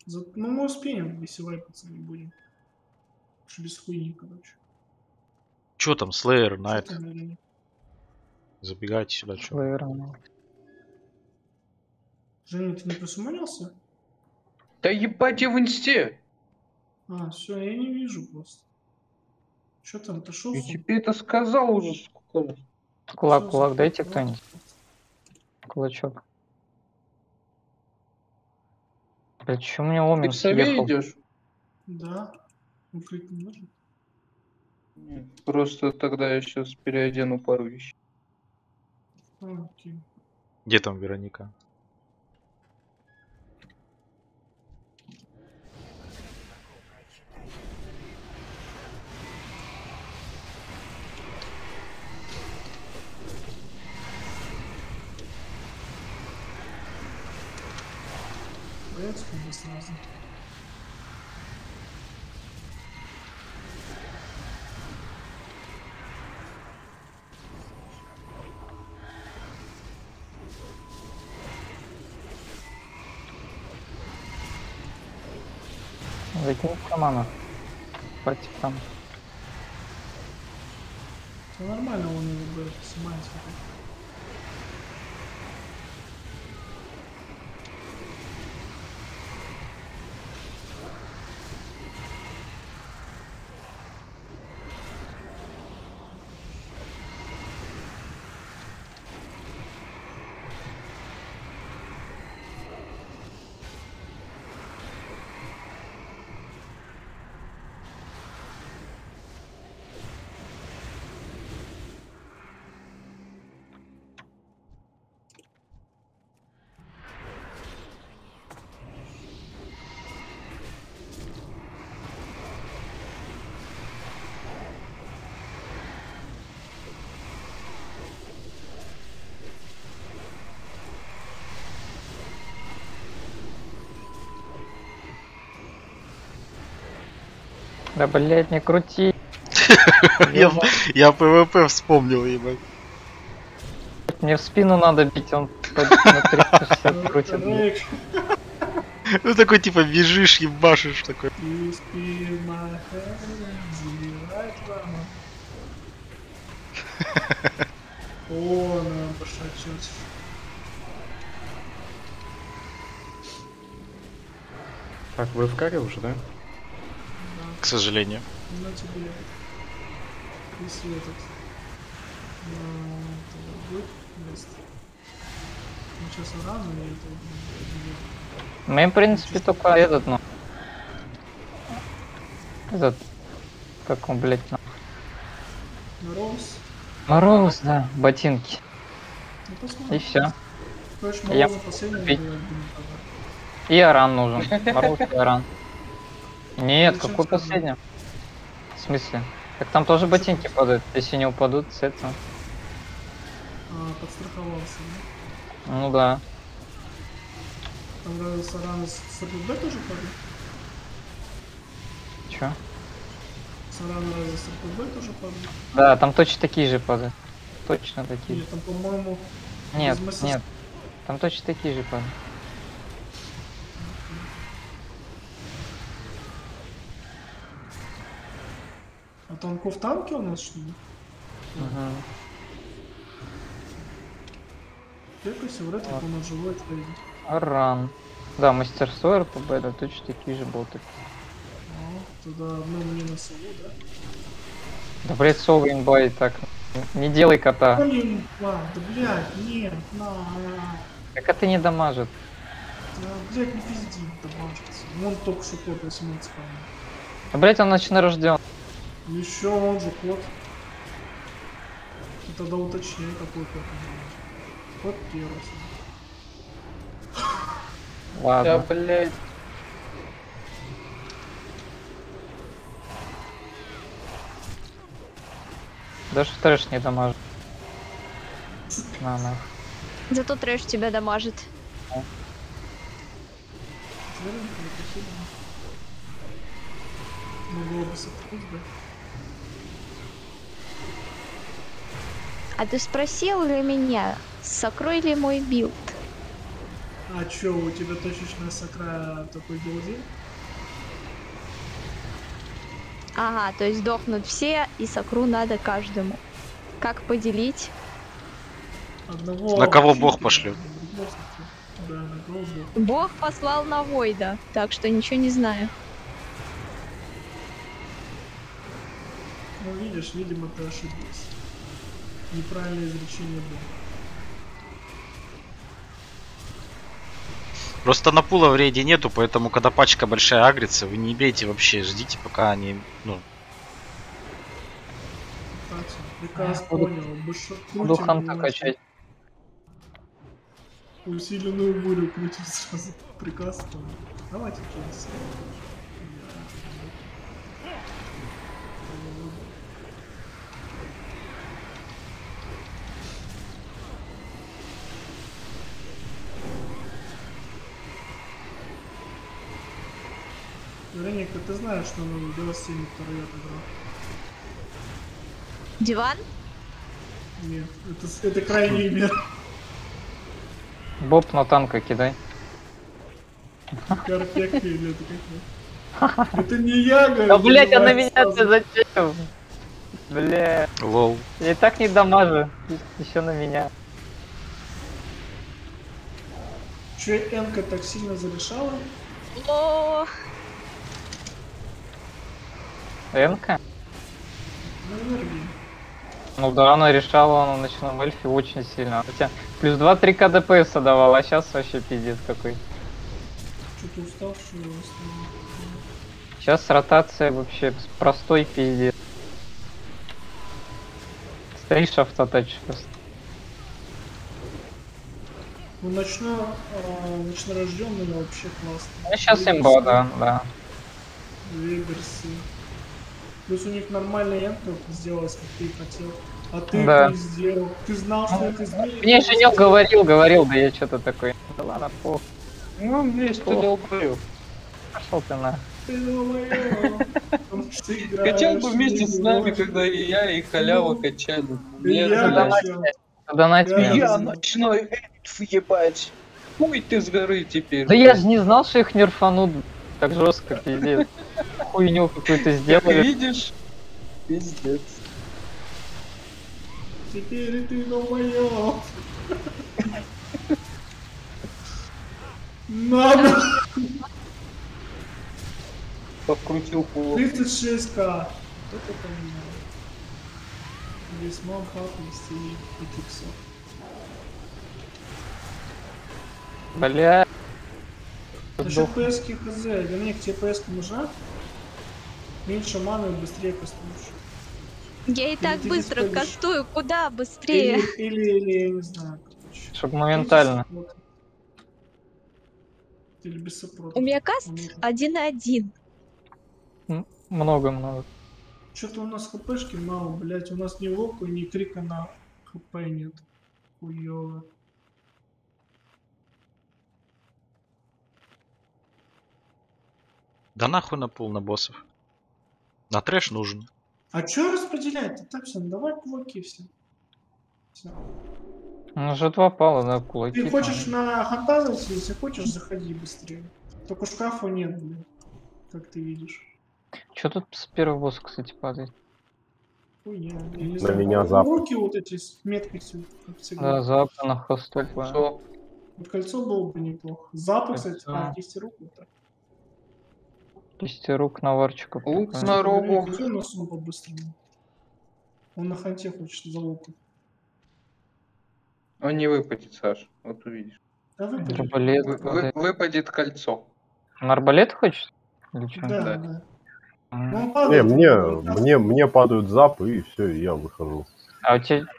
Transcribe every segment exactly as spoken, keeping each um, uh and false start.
За... Ну, мы успеем, если вайпаться не будем. Уж без хуйни, короче. Чё там, Slayer, Что Найт? там, Ирина? Забегайте сюда, чё. Slayer. Женя, ты не присумонился? Да ебать я в инсте! А, все, я не вижу просто. Что там, ты шел? Я тебе это сказал уже сколько раз. Кулак, кулак, дайте кто-нибудь. Кулачок. Блять, чё у меня Ты Омен к сове съехал? идешь? Да. Ну, клик не может. Нет, просто тогда я сейчас переодену пару вещей. А, окей. Где там Вероника? Боец как бы сразу. Закинь в кармана. Хватит там. Это нормально, он его будет снимать. Да блять, не крути. Я, я ПВП вспомнил, ебать. Мне в спину надо бить, он по- на триста шестьдесят крутит. блядь. Ну такой типа бежишь, ебашишь такой. You spin my head, заливает вама. О, надо пошачать. Так, вы в каре уже, да? К сожалению. На тебе. Если этот... на это будет место. Ну, сейчас рано я это не Мы, в принципе, только этот, ну. Этот. Как он, блять, ну. Мороз. Мороз, да, ботинки. Ну, посмотрим. И все. Короче, Я- Мороза последнего Пить. делать будем тогда. И Аран нужен. Мороз и Аран. Нет, Зачем какой сказано? последний? В смысле? Так там тоже ботинки падают. Если не упадут, с этого. А, подстраховался, да? Ну да. Там разве Саран с РПБ тоже падает? Чё? Саран разве с РПБ тоже падает? Да, там точно такие же падают. Точно такие Нет, же. там, по-моему, Нет, без мастерства. нет. Там точно такие же падают. А танков танки у нас, что ли? Мгм. Пекайся, вряд ли он живой твои. Аран. Да, мастерство РПБ, да, точно такие же боты. А, тогда одно мне на сову, да? Да, блять, совы имбай, так. Не делай кота. Блин, а, да блядь, нет, на, на. Так это не дамажит. Да, блядь, не пизди, добавится. Вон только что код восемнадцать, по-моему. Да, блять, он ночнорожден. Еще он же код. И тогда уточняй, какой код он будет. Код первый. Да, Ладно. блядь. Даже трэш не дамажит. На, на. Зато трэш тебя дамажит. Могло бы сопруть, да? А ты спросил ли меня, сокрой ли мой билд? А чё, у тебя точечная сакра такой билдин? Ага, то есть сдохнут все, и сокру надо каждому. Как поделить? Одного На кого обучить, бог пошлет? другого сакру. Да, на кого бог. Бог послал на Войда, так что ничего не знаю. Ну видишь, видимо, ты ошиблась. Неправильное изречение было. Просто на пула в рейде нету, поэтому когда пачка большая агрится, вы не бейте вообще, ждите пока они, ну, Кстати, приказ Буду- понял. Больше Буду крутим ханта внимательно. качать. Усиленную бурю крутим сразу. Приказ понял. Давайте Джонс. Вероника, ты знаешь, что надо делать с теми, кто роет игру? Диван? Нет, это, с- это крайний мер. Боб на танка кидай. Перфект или это как? Это не я, говорю. Да, блять, а на называется меня ты сразу. зачем? Бля, лол. я и так не дамажу. Еще на меня. Че Энка так сильно зарешала? О, Энка? На энергии. Ну да, она решала на ночном эльфе очень сильно. Хотя плюс два-три ка ДПС давала, а сейчас вообще пиздец какой. Что-то уставший его стал. Сейчас ротация вообще простой пиздец. Стоишь автотач просто. Ну, ночно, а, ночнорожденный вообще классно. Ну сейчас Вегасы, имба, да, да. Вегасы. Плюс у них нормальный энтер сделалось, как ты и хотел. А ты Да. не сделал. Ты знал, что это изменит. Мне Женек говорил, говорил, да я что-то такой. Да ладно, пох, Ну, есть ты долбоёб. пошел ты на. Ты думаешь, потому что ты играешь Хотел бы вместе в с нами, игру. когда и я, и халява качали. И я Нет, да, блядь. качал. Донать Да. меня. Я ночной эльф, ебать. Хуй ты с горы теперь. Да я же не знал, что их нерфанут так жестко, пиздец. Хуйню какую-то Как сделали. видишь, пиздец. Теперь ты долбоёб. Надо. Подкрутил пул. тридцать шесть ка. Вот это понимаю. Весьма хатности и киксов. Бля. Насчет ПСки хз. Верник, тебе ПСка нужна? Меньше маны, быстрее кастуешь. я и так ты быстро не сходишь. кастую, куда быстрее? Или, или, или, я не знаю, короче. Чтоб моментально. Или без сопротив. У меня каст один на один. Много-много. Что-то у нас хпшки мало, блять. У нас ни локу, ни крика на хп нет. Хуёво. Да нахуй на пул на боссов. На трэш нужен. А чё распределять? Так все, ну давай кулаки все. Всё. Ну уже два пала, да, кулаки. Ты там. хочешь на ханта зайти, если хочешь, заходи быстрее. Только шкафа нет, блин. Как ты видишь. Чё тут с первого босса, кстати, падает? Хуйня. Я не На знаю, меня ну, запад. руки вот эти с меткостью, как всегда. Да, запад на хосту. Что? Вот кольцо было бы неплохо. Запад, кстати, Кольцо. а, кисти рук вот так. Десяти рук на варчику. Лук прикольно. на рогу. Кольцо на сум по-быстрому. Он на ханте хочет за луком. Он не выпадет, Саш. Вот увидишь. Да, выпадет. Арбалет. Вы- вы- выпадет кольцо. На арбалет хочешь? Или чё? Да, Да. да. М. Ну, он Не, падает, мне, он падает. мне, мне падают запы, и все, и я выхожу. А у тебя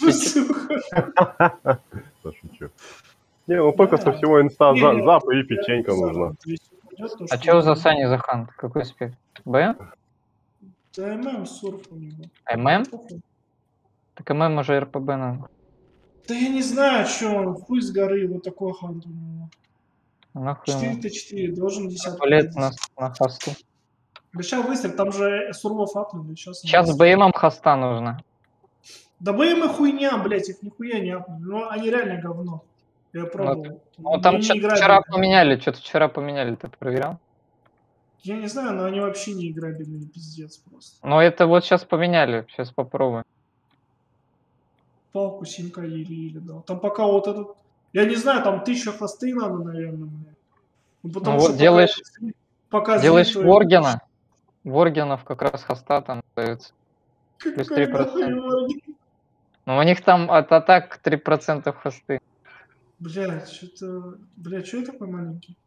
Да шучу. Не, ну только со всего инста Не, за, не, запы и печенька нужна. А А чё за Сани за хан? Какой спек? БМ? Да, ММ сурф у него. ММ? Так ММ уже РПБ надо. Да я не знаю, что он, хуй с горы, вот такой хант у него. Нахуй ему. четыре тэ четыре, должен десятку. Арбалет на, на хосту. Да сейчас быстро, там же сурвов апнули. Сейчас, Сейчас БМом хоста нужно. Да БМ и хуйня, блять, их нихуя не апнули. Ну, они реально говно. Я пробовал. Ну там Мне не что-то играбельно. вчера поменяли, что-то вчера поменяли, ты проверял? Я не знаю, но они вообще не играбельные, пиздец просто. Но это вот сейчас поменяли, сейчас попробуем. Палку симка еле-еле дал. Там пока вот этот... Я не знаю, там тысяча хосты надо, наверное, мне. Ну, потому Ну что вот делаешь, пока, пока делаешь зритель- Воргена, Воргенов как раз хоста там остается. плюс Какая три нахуй процента. Ворген? Ну у них там от атак три процента хосты. Блядь, что-то... Блядь, что я такой маленький?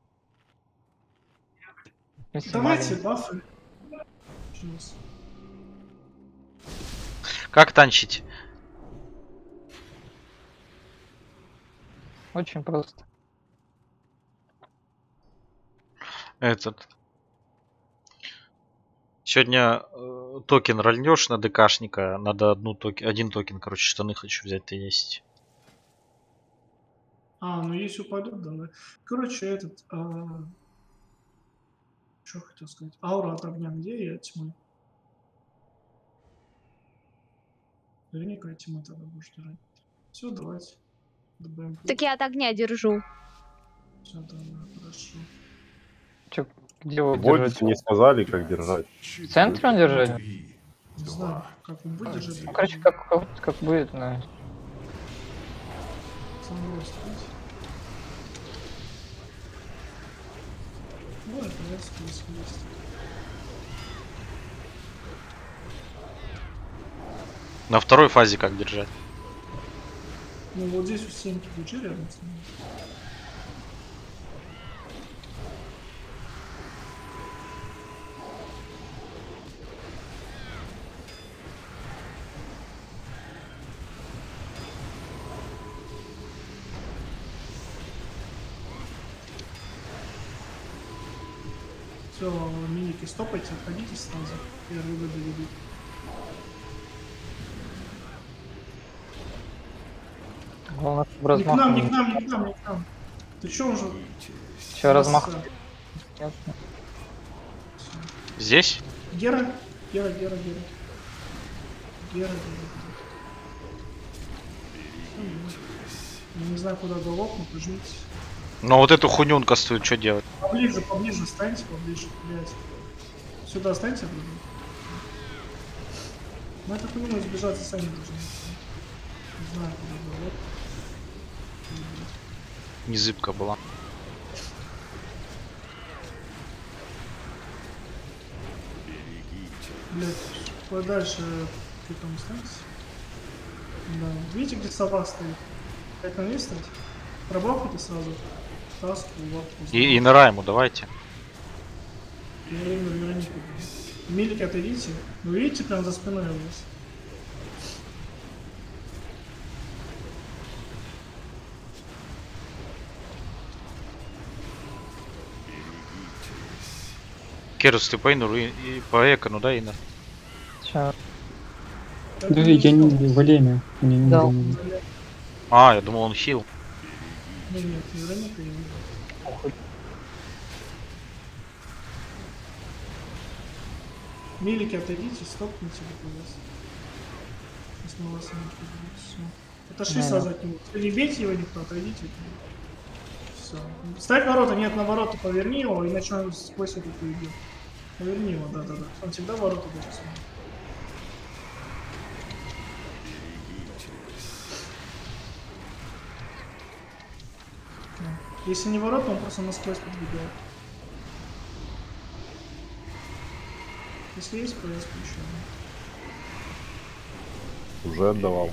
Если Давайте маленький. бафы. Сейчас. Как танчить? Очень просто. Этот. Сегодня э, токен рольнешь на ДКшника. Надо одну токен, один токен, короче, штаны хочу взять, то есть. А, ну если упадет, да, да. Короче, этот... А... Что хотел сказать? Аура от огня где и от тьмы? Наверняка от тьмы тогда будешь держать. Все, давайте. Добавим. Так я от огня держу. Все, да, да, хорошо. Чё, где вы Больше держите? не сказали, как держать. В центре он держать? Не знаю, как он будет держать. Ну, короче, как, как, как будет, да. Сам будет стоять. Ну, это резко, если есть. На второй фазе как держать? Ну, вот здесь у стенки держи рядом с ним. Все, миники, стопайте, отходите сразу. Первый вы доведут. Главное, чтобы Не к нам, не размах. к нам, не к нам, не к нам. Ты чё уже? Че, размах? Красавчик. Здесь? Гера, Гера, Гера, Гера. Гера, Гера, Гера. Я не знаю, куда головок, но пожмите. Но вот эту хуйню кастует, что делать? Поближе, поближе станьте, поближе, блядь. Сюда станьте, блядь. Мы это хуйню избежаться сами должны. Не знаю, куда головок. Незыбка была. Блядь, подальше ты там останешься. Да. Видите, где сова стоит? Как на ней стать? Пробахайте сразу. Таску, лапку. И, и нора ему давайте. Я время Веронику. Милики отойдите. Вы видите, прям за спиной у вас. Керус, ты по инуру и, и по экону, да, Инна? Сейчас. Это Да, не я не стоп. во время. Мне не Да. время. А, я думал, он хил. Нет, нет, Вероника я не. Милики отойдите, стопните вот у вас. Сейчас на вас они придут. Все. Отошли Да, сразу от него. Не бейте его никто, отойдите. Все. Ставь ворота, нет, на ворота поверни его, иначе он сквозь эту уйдет. Поверни его, да-да-да. Он всегда ворота будет. Если не ворота, он просто насквозь подбегает. Если есть, ПС еще. Уже отдавал.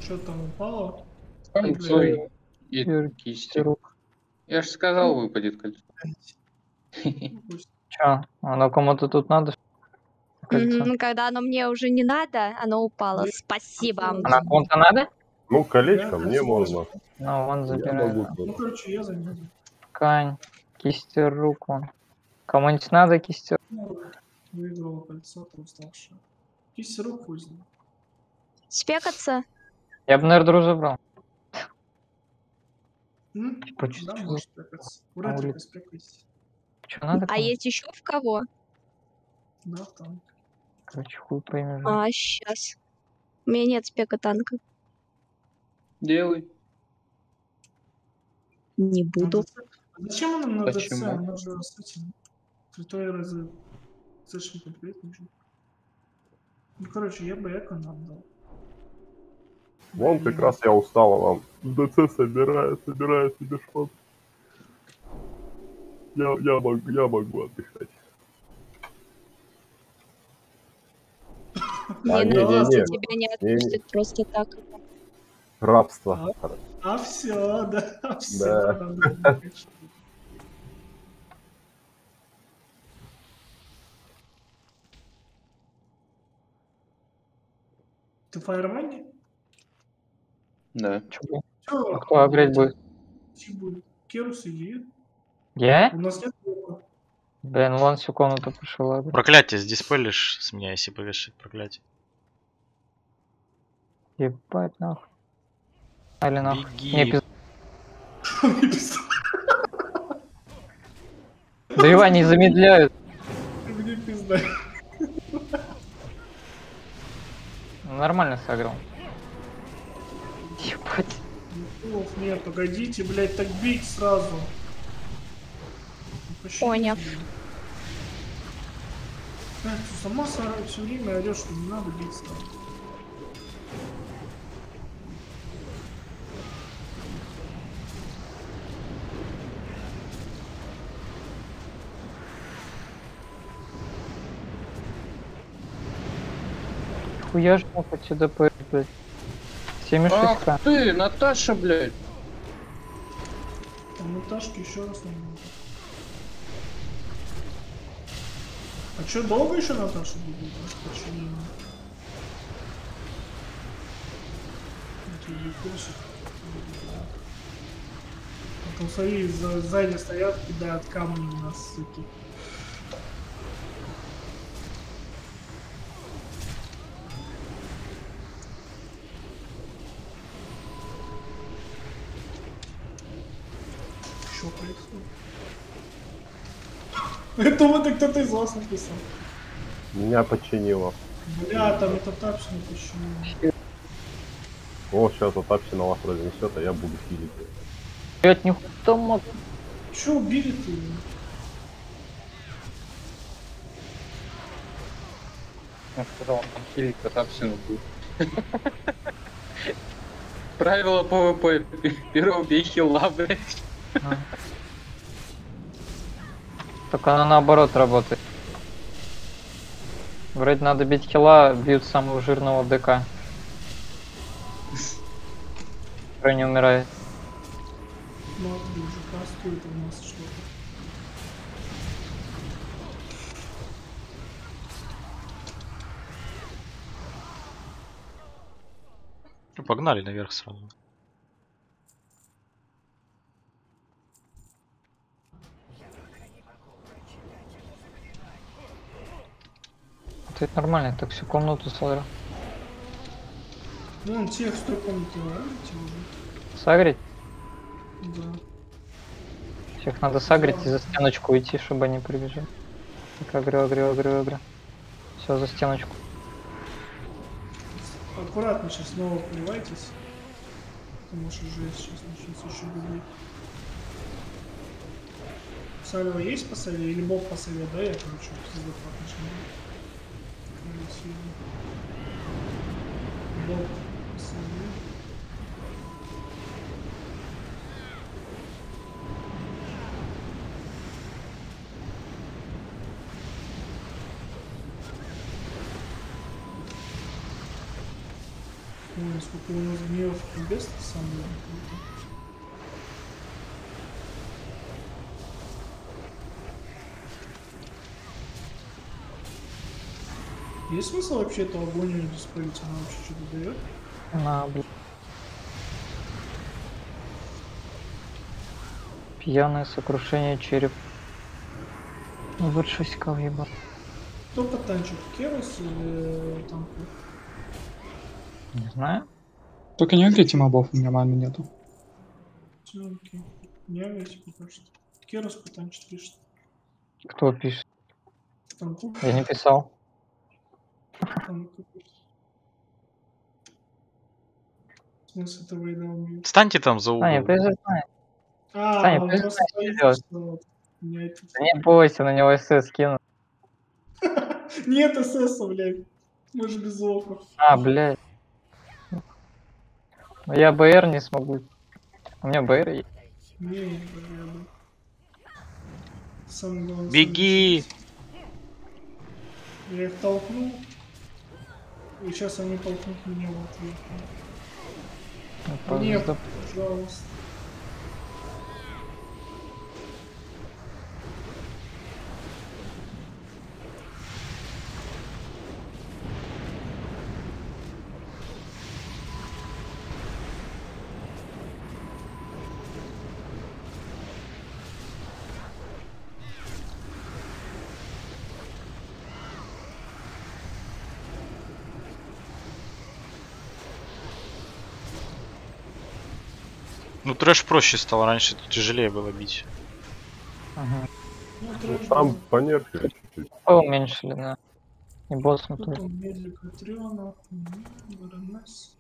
Что там упало? Кольцо и, и Юр- кисти. Рук. Я же сказал, выпадет кольцо. Ну, пусть. Чё? Оно кому-то тут надо? Кольцо. Мгм, когда оно мне уже не надо, оно упало. Да. Спасибо. Оно кому-то надо? Ну, колечко Я мне хочу можно. Ну, вон Я забирай. могу Ну, тоже. короче, я заметил. Ткань, кисти рук вон. Кому-нибудь надо кисти? Ну, выиграла кольцо, то уставшее. Кисть рук пусть. Спекаться? Я бы, наверное, друже брал. М? Типа, чё- Да, чё может спекаться. У на Ретрика улице? спекайся. Чё надо? А кому? есть еще в кого? Да, там. Короче, хуй поймешь. А, сейчас. У меня нет спека танка. Делай. Не На буду. ДЦ. А зачем она на ДЦ? Почему? Она же с этим. Святой разы. Зачем конкретно нужно? Ну, короче, я бы эко отдал. Вон как раз я устал, вам. ДЦ собираю, собираю себе шпат. Я, я, могу, я могу отдыхать. Не А, не, надеюсь, не, не. тебя не Не, не. отпустят просто так. Рабство. А все, да, все. Да. Ты фаермани? Да. Чё будет? Чё? А кто агреть будет? будет? Керус иди. Я? У нас нет блока. Блин, вон всю комнату пришел агреть. Проклятие сдиспелишь с меня, если повешать проклятие. Ебать нахуй. Али нахуй. Беги. Не, пиз... Да его они замедляют. Мне пизда. Нормально сыграл. Ебать. Николов нет, погодите, блядь, так бить сразу. Почему? Поняв. Блядь, ты сама все время орешь, что не надо бить сразу. Хуя ж нахуй ЧДП, блядь. семь и шесть Ах к. ты, Наташа, блядь. Там Наташки еще раз надо. А что, долго еще Наташа будет? Почему? А там смотри, за- сзади стоят, кидают камни в нас, суки. Что происходит? Я думаю, это кто-то из вас написал. Меня подчинило. Бля, там это тапсина почему? О, сейчас вот Апси на вас разнесет, а я буду хилить. Блядь, нихуя там мог. Че убили-то его? Я сказал, там хилить Катапсину будет. Правило ПВП. Первый убей хила, блядь. Только она наоборот работает. Вроде надо бить хила, бьют самого жирного ДК. Который не умирает. Смотри, уже кастует у нас что-то. Ну, погнали наверх сразу. Это нормально, я так всю комнату смотрю. Ну, он тех сто комнаты уже. Сагрить? Да. Всех надо сагрить и за стеночку уйти, чтобы они прибежали. Так, агрю, агрю, агрю, агрю. Все, за стеночку. Аккуратно сейчас снова поливайтесь. Потому что жесть сейчас начнется еще бегать. Салева есть по сове? Или бог по сове? Да, я, короче, пиздец начну. Бог по сове. Ой, сколько у нас гневов без самое круто. Есть смысл вообще эту агонию диспелить? Она вообще что-то дает? На, блин. Пьяное сокрушение череп. Вот шесть-ка въебал. Кто потанчик? Керус или танку? Не знаю. Только не агрите мобов, у меня маны нету. Всё, окей. Не агрите пока что. Керус потанчит пишет. Кто пишет? Танку. Я не писал. Танку пишет. В смысле, это война умеет? Встаньте там за Саня, угол. ты же знаешь. А, Саня, он ты же просто знаешь, боится, что что меня это... Да не бойся, на него СС скину. Нет СС, блядь. Мы же без оков. А, блядь. Но я БР не смогу. У меня БР есть. Не, не, не. Самое главное, Беги! сам я их толкнул. И сейчас они толкнут меня в ответ. Ну, Нет, пожалуйста. пожалуйста. Ну трэш проще стало, раньше тяжелее было бить. Ага. Ну, Ну, трэш там был. понерфили чуть-чуть. Ой, уменьшили, да. И босс на Тут он медлик Атриона. ВРНС.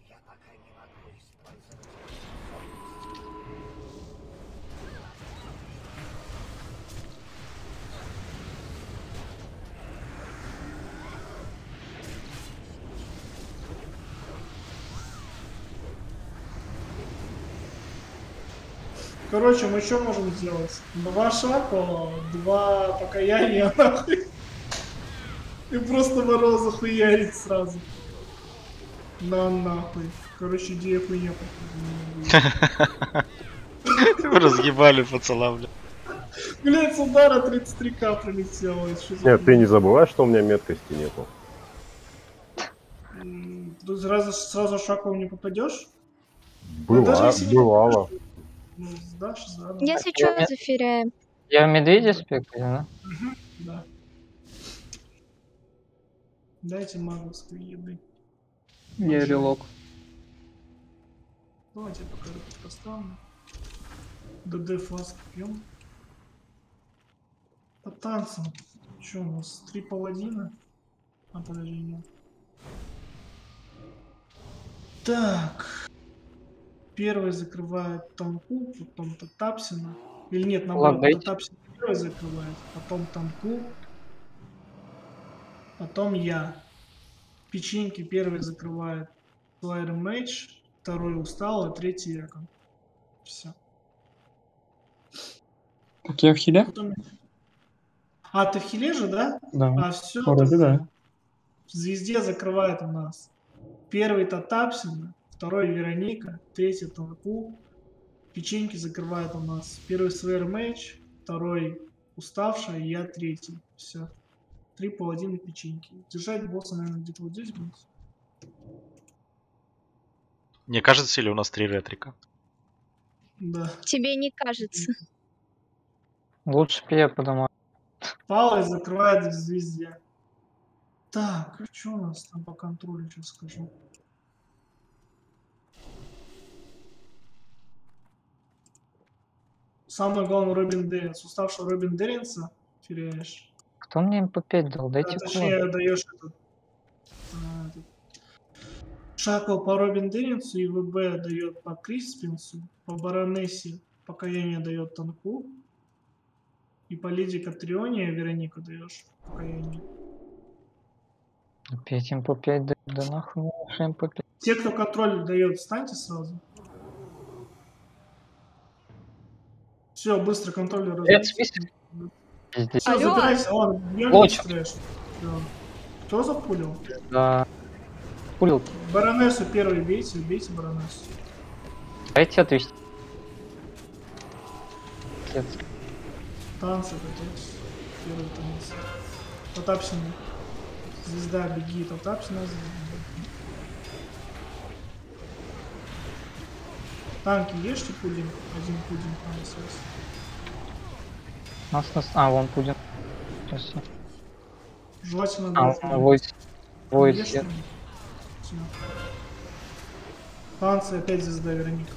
Короче, мы что можем сделать? Два шака, два покаяния, нахуй. И просто Мороза хуярить сразу. На нахуй. Короче, идея хуйня. Вы разъебали пацана, бля. Блять, с удара тридцать три ка прилетело. Нет, ты не забывай, что у меня меткости нету. Тут сразу, сразу шагом не попадешь? Была, даже если не бывало. Ну, сдашь, заново. Если я что, не- зафиряем. Я в медведя спекаю, да? Да. Дайте маговской еды. Я релок. Давайте я пока это поставлю. ДД фласк пьем. По танцам. Что у нас? Три паладина? А, подожди, нет. Так. Первый закрывает танку, потом Татапсина. Или нет, наоборот, Лагайте. Татапсина первый закрывает, потом танку, потом я. Печеньки первый закрывает Slayer Mage, второй устал, а третий Экон. Все. Так я в хиле? Потом... А, ты в хиле же, да? Да. А, все. Вроде да. В звезде закрывает у нас первый Татапсина, второй Вероника, третий Танку. Печеньки закрывает у нас первый Slayer Mage, второй Уставший, и я третий. Все. Три паладина печеньки. Держать босса, наверное, где-то вот здесь будет. Мне кажется, или у нас три ретрика? Да. Тебе не кажется. Лучше бы я подумал. Палой закрывает в звезде. Так, а что у нас там по контролю, сейчас скажу. Самое главное, Робин Дерринс. Уставшего Робин Дерринса теряешь. Кто мне эм пэ пять дал? А, Дайте кулак. точнее, даешь этот, а, этот Шакл по Робин Дерринсу, и ВБ дает по Криспинсу, по Баронессе покаяние дает Танку, и по Леди Катрионе Веронику даешь покаяние. Опять эм пэ пять дают, да нахуй мне ваш эм пэ пять. Те, кто контроль дает, встаньте сразу. Все, быстро контроль Это раздайте. список? Пиздец. Все, Алло. забирайся, ладно, бьем Лочек. трэш. Всё. Кто запулил? Да. Пулилки. Баронессу первый бейте, бейте баронессу. Дайте отвести. Отец. Танцы готовьтесь. Первый танец. Татапсина. Звезда, беги, татапсина, звезда. Танки ешьте пудинг. Один пудинг на СС. Нас, нас... А, вон Пудин. Сейчас. Желательно А, два. вон Войс. Войс. Ешьте. Всё. Танцы, опять звезда, Вероника.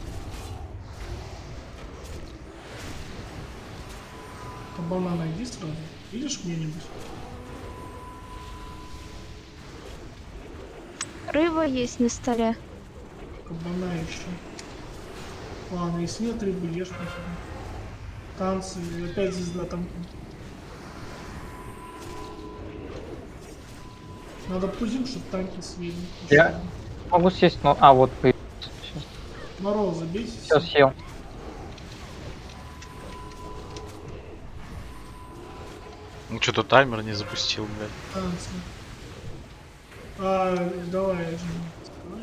Кабана найди сразу. Видишь где-нибудь? Рыба есть на столе. Кабана еще. Ладно, если нет рыбы, ешь пофигу. Танцы, опять звезда там. Надо пудинг, чтобы танки съели. Я- Могу съесть, но... А, вот появился. Сейчас. Мороз забейте. Все съел. Ну что-то таймер не запустил, блядь. Танцы. А, давай, я же не-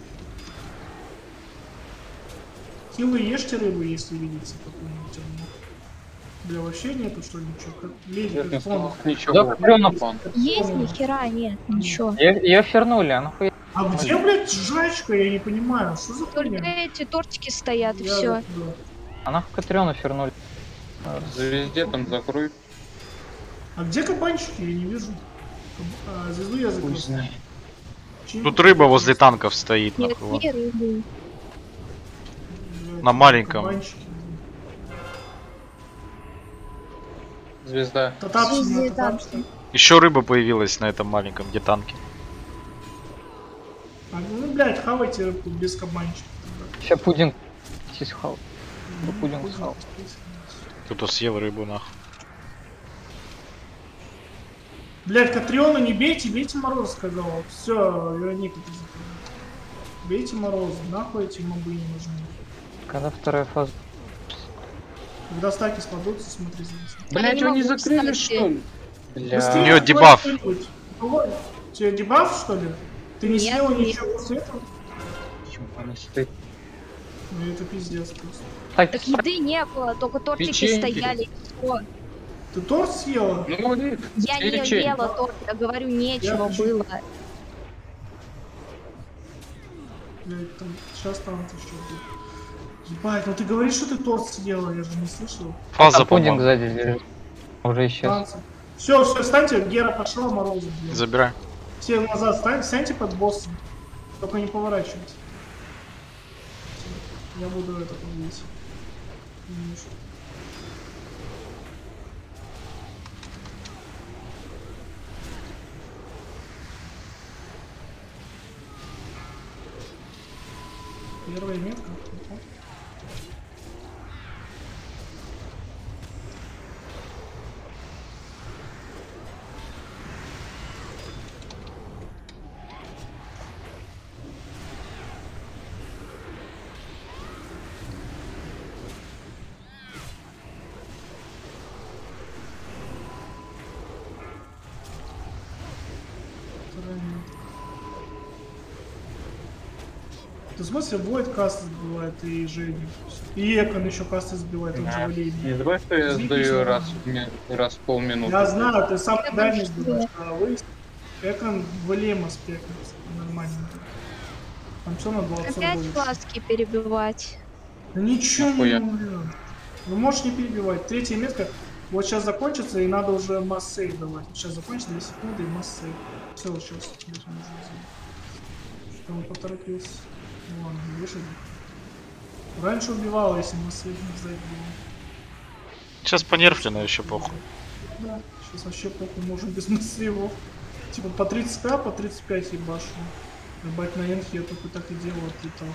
Хилы ешьте рыбу, если видите какую-нибудь одну. Бля, вообще нету что ли ничего? Как лезть, Нет, не как фон. осталось ничего. Да, Катрёна. Фон. Есть ни хера нет, ничего. Ее фернули, а нахуй. А где, блядь, жрачка? Я не понимаю, что за Только хуйня? эти тортики стоят, и Я все. вот туда. А нахуй Катрёну фернули. Звезде там закрой. А где кабанчики? Я не вижу. Каб- А, звезду я закрыл. Пусть знает. Чем- Тут рыба возле танков стоит, Нет, нахуй. вон. не рыбы. Блядь, на маленьком. кабанчики. Звезда. Татапсина, Звезды татапсина. Еще рыба появилась на этом маленьком, где танки. А, ну, блядь, хавайте рыбку без кабанчиков. Сейчас пудинг. Сисхал. Ну, пудинг хуй схавал. знает. Кто-то съел рыбу, нахуй. Блядь, Катриона не бейте, бейте Мороз, сказал. Все, Вероника, ты закрыла. Бейте Мороз, нахуй эти мобы не нужны. Когда вторая фаза. Когда стаки складутся, смотри здесь. Блять, не вы не могу закрыли, встать. что ли? Быстрее У неё открой дебаф. что-нибудь. Ой, у тебя дебаф, что ли? Ты не Нет, съела нет. ничего после этого? Ёбаный стыд. Ну это пиздец просто. Так, Так еды не было, только тортики Печеньки. стояли. и всё. Ты торт съела? Ну, вот, Я не печеньки. ела торт, я говорю, нечего хочу. было. Блядь, там, сейчас там еще будет. Ебать, ну ты говоришь, что ты торт съела, я же не слышал. Фаза, а пудинг по-моему. сзади лежит. Уже исчез. Танцы. Все, все, встаньте, Гера пошел, Морозов. блядь. Забирай. Все назад, стань, встаньте под боссом. Только не поворачивайтесь. Всё, я буду это победить. Немножко. Первая метка. Опа. Вторая метка. Ты в смысле Войд касты сбивает и Женя? И Экон еще касты сбивает от Да. Джавелини. Не забывай, что я Извините, сдаю что раз, вам. в ми- раз в полминуты. Я знаю, ты сам Я дальний тоже сбиваешь, а вы Экон Валема спекает нормально. Там все на двадцать Опять будет. фласки перебивать. Да ничего Нахуя? не умрет. Вы можете не перебивать. Третья метка вот сейчас закончится и надо уже масс-сейв давать. Сейчас закончится две секунды и масс-сейв. Все, вот сейчас. Что он поторопился. Ну ладно, вышел. Раньше убивал, если масс-сейв не сдать было. Сейчас понерфлено еще похуй. Да, сейчас вообще похуй, можем без масс-сейвов. Типа по тридцать пять, по тридцать пять ебашу. Ебать на энхе я только так и делал, отлетал.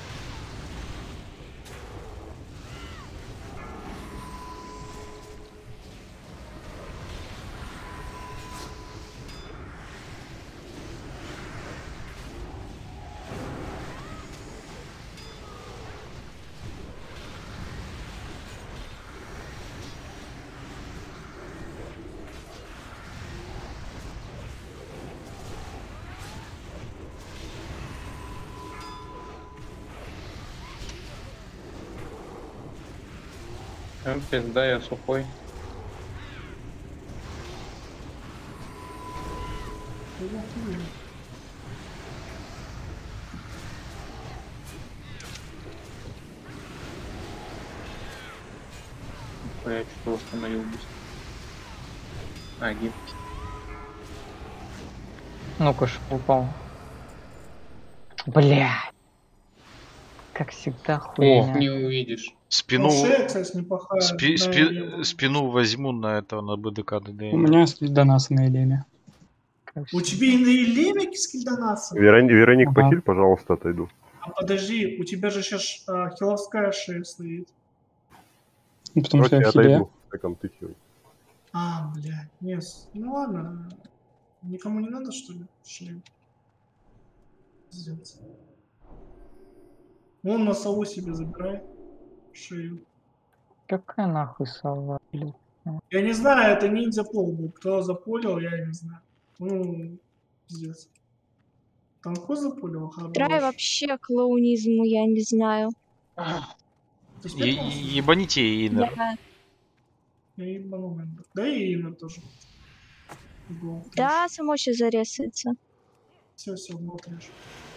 Всем пизда, я сухой. Я что-то восстановил быстро. А, гибкий. Ну-ка, ж упал. Бля. Как всегда хуйня. Не увидишь. Спину, Ну, шея, кстати, неплохая. спи- на спи- Элеме. спину возьму на этого, на БДК ДД. У меня скильдонас на Элеме. Как У всегда. тебя и на Элеме скильдонаса? Верони- Вероник, Ага. похиль, пожалуйста, отойду. А подожди, у тебя же сейчас а, хиловская шея стоит. Ну, потому что Короче, я я в хиле. отойду. Секом, ты хил. А, блядь, нет. Ну ладно. Никому не надо, что ли, шлем? Пиздец. Вон на сову себе забирай. Шею. Какая нахуй сова, блядь. Я не знаю, это ниндзя пол был. Кто заполил, я не знаю. Ну, пиздец. Там кто заполил? Трай Хорош. вообще клоунизму, я не знаю. Ты Е- спрятался? Ебаните Инер. Да, Я ебану Мэнда. Да и Инна тоже. Гол, да, само сейчас зарезается. Все, все, гол трэш.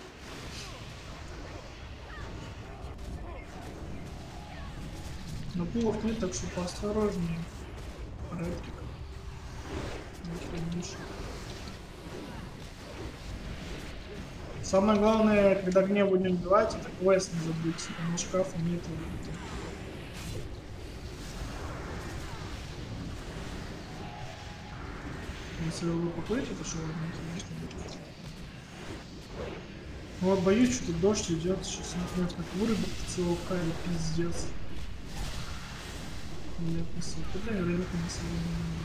Но пулов нет, так что поосторожнее. Рэтрик. Самое главное, когда гнев не убивать, это квест не забыть. Потому что шкафа нет. Если вы покурите, то что вы конечно. Ну вот боюсь, что тут дождь идет, сейчас например, так вырубит целого кайда, пиздец. Нет, не суть. Куда я рынок не сегодня не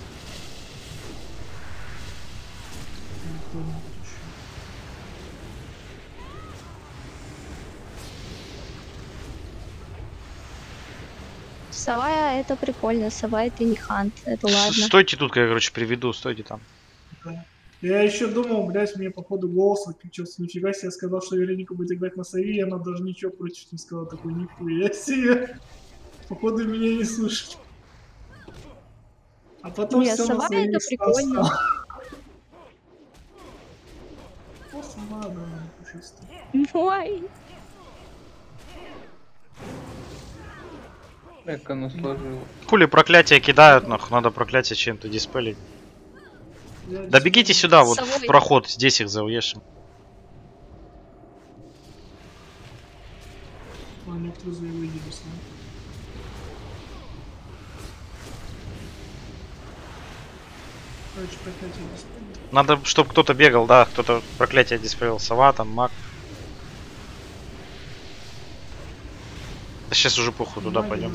буду. Сова это прикольно, сова это не хант, это С- ладно. Стойте тут, я, короче, приведу, стойте там. Да. Я еще думал, блядь, мне по ходу голос отключился. Нифига себе, я сказал, что Вероника будет играть на сове, и она даже ничего против не сказала. Такой, нихуя себе. Походу меня не слышит. А потом Не, все сова это прикольно. О, сова, да, пушистая. Ой, Как оно сложилось. Хули проклятия кидают, нахуй, надо проклятие чем-то диспелить. Я Да бегите сюда, вот в Совой. проход, здесь их зауешим. А, некоторые заявили, сам. Короче, проклятие диспелит. Надо, чтобы кто-то бегал, да, кто-то проклятие диспелил, сова, там, маг. Сейчас уже похуй, туда Магия, пойдем. да.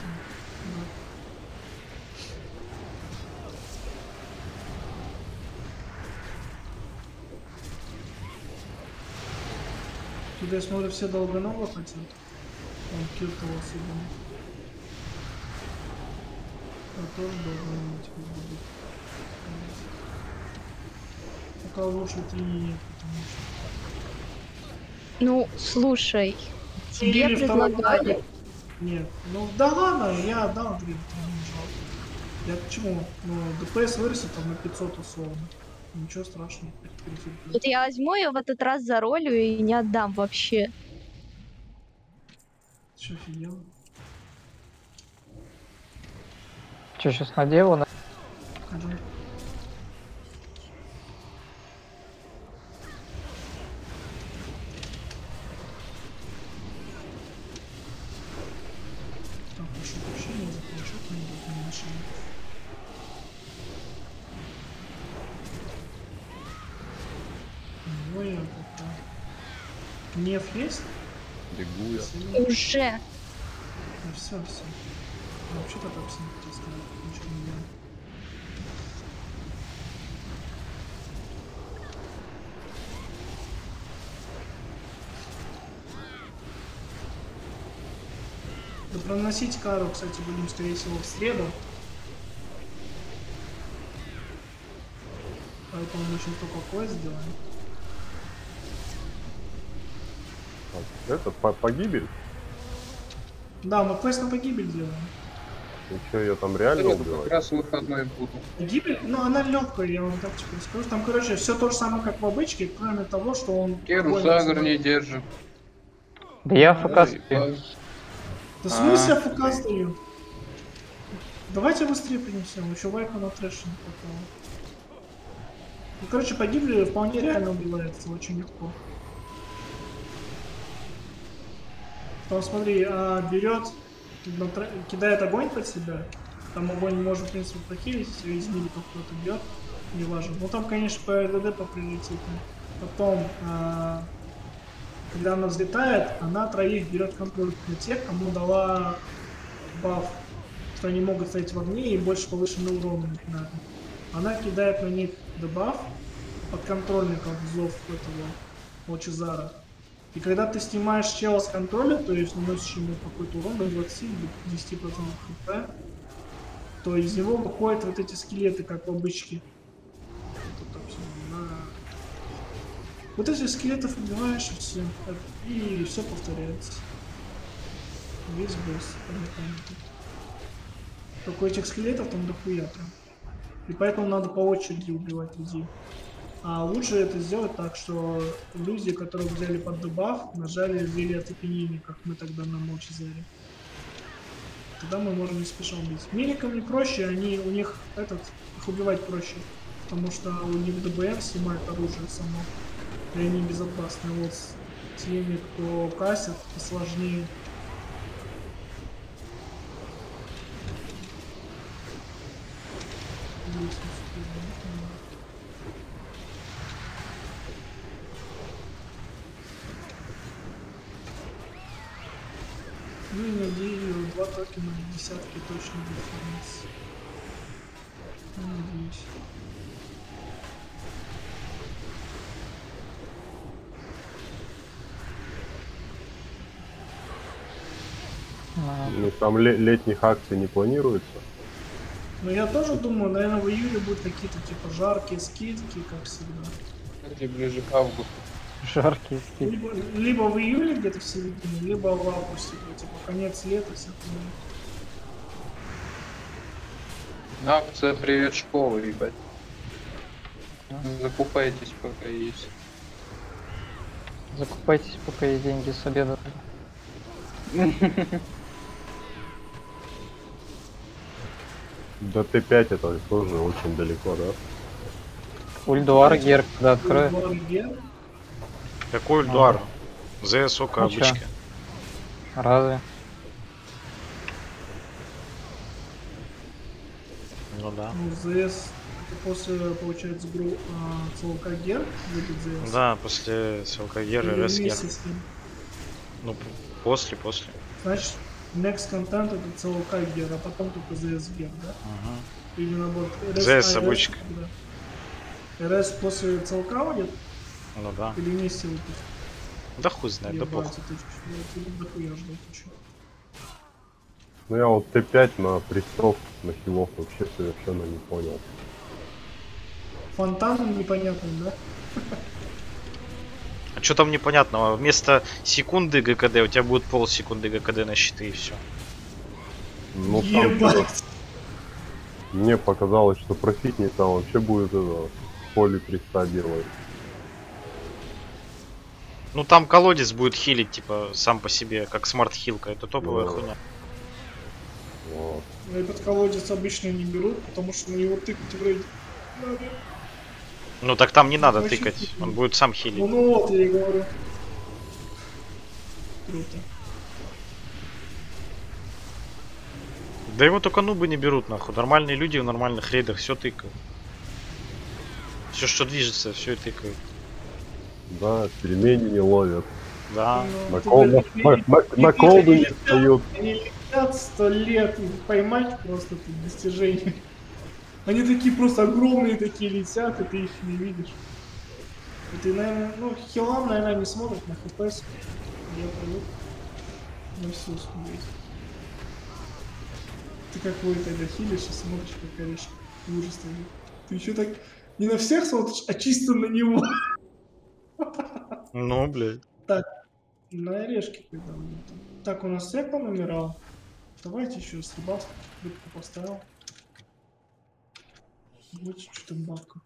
Туда, я смотрю, все долгоново хотят. Он Киртл особенно. Я тоже долгоново теперь буду. Пока лучше три нет, потому что... ну слушай, тебе Или второй предлагали. кадр. Нет, ну да ладно, я отдал три, не жалко. Я почему? Ну, ДПС вырастет там на пятьсот условно. Ничего страшного. Вот я возьму ее в этот раз за ролью и не отдам вообще. Че, офигел? Че, сейчас на деву? на- Да. Так, прошу прощения за планшет, не будет не мешает. Ну, я пока. Неф есть? Бегу я. Сильно? Уже. Ну все, все. Вообще-то так все хотел сказать, ничего не делал. Да проносить кару, кстати, будем, скорее всего, в среду. Поэтому мы еще только квест сделаем. Так, это по- погибель? Да, мы квест на погибель делаем. И что, ее там реально Среду убивать? как раз выходной буду. Гибель, ну она легкая, я вам так теперь скажу. Там, короче, все то же самое, как в обычке, кроме того, что он... Керу огонь Загр называет. не держит. Да я Да, фокас. и по- Да в смысле А, АФК сдаю? Давайте быстрее принесем, еще вайпа на трэше не хватало. Ну, короче, погибли вполне реально убивается, очень легко. Там, смотри, а, берет, на тр- кидает огонь под себя. Там огонь может, в принципе, прохилить, если из миликов кто-то бьет, не важно. Ну, там, конечно, по РДД поприлетит. Потом, а, когда она взлетает, она троих берет контроль на тех, кому дала баф, что они могут стоять в огне и больше повышенный урон им надо. Она кидает на них дебаф подконтрольников зов этого Лачезара. И когда ты снимаешь чела с контроля, то есть наносишь ему какой-то урон до двадцати или десяти процентов хп, то из него выходят вот эти скелеты, как в обычке. Вот этих скелетов убиваешь и все. И все повторяется. Весь босс. Только у этих скелетов там дохуя прям. И поэтому надо по очереди убивать людей. А лучше это сделать так, что люди, которые взяли под дебаф, нажали ввели оцепенение, как мы тогда на Молчезаре. Тогда мы можем не спеша убить. Меликам не проще, они у них этот их убивать проще. Потому что у них ДБМ снимает оружие само. И они безопасны. Вот с теми, кто кассит, посложнее. Ну и надеюсь, два токена на десятки точно будет формироваться. Надеюсь. А, Ну, там ле- летних акций не планируется. Но я тоже думаю, наверное, в июле будут какие-то типа жаркие скидки, как всегда. Где ближе к августу. жаркие скидки. Либо, либо в июле где-то в середине, либо в августе, типа конец лета, вся хуйня. Акция привет школы, ребят. Закупайтесь пока есть. Закупайтесь, пока есть деньги с обеда. До Т пять это тоже очень далеко, да? Ульдуар Гер, когда откроет. Ульдуар Гер. Какой ульдуар? ЗС ока Ну чё? обычки. Разве? Ну да. Ну, ЗС это после, получается, гру, а, ЦЛК Гер будет ЗС. Да, после СЛК Гер и Или РС Гер. вместе с ним. Ну, п- после, после. Значит, next контент это ЦЛК Гер, а потом только ЗС Гер, да? Ага. Или наоборот. РС, ЗС а, обычка. да. РС после ЦЛК будет? Ну да. Или вместе выпустят? Да хуй знает, да Ебать, похуй. это чё, это дохуя ждать еще. Ну я вот Т пять на престов, на хилов вообще совершенно не понял. Фонтан непонятный, да? А что там непонятного? Вместо секунды ГКД у тебя будет полсекунды ГКД на щиты и все. Ну там Ебать! что-то мне показалось, что профитник там вообще будет это поле пристабировать. Ну там колодец будет хилить, типа, сам по себе, как смарт-хилка. Это топовая Да. хуйня. Вот. Но этот колодец обычно не берут, потому что на него тыкать вроде надо. Ну так там не надо Очень тыкать, хитро. он будет сам Ну, хилить. ну вот, я и говорю. Круто. Да его только нубы не берут, нахуй. Нормальные люди в нормальных рейдах все тыкают. Все, что движется, все и тыкают. Да, пельмени не ловят. Да. Ну, На, ты кол... говоришь, на, они- на- на они колду не летят, встают. Они летят сто лет, и поймать просто тут достижение. Они такие просто огромные такие летят, и ты их не видишь. И ты, наверное, ну, хилам, наверное, не смотрят на хпс. Я привык на все смотреть. Ты как вы тогда хилишь и смотришь, как орешек. Ужас тогда. Ты еще так не на всех смотришь, а чисто на него. Ну, блядь. На орешке когда у него там. Так, у нас всех по номерам. Давайте еще с рыбалкой рыбку поставил. Вот что-то бабка.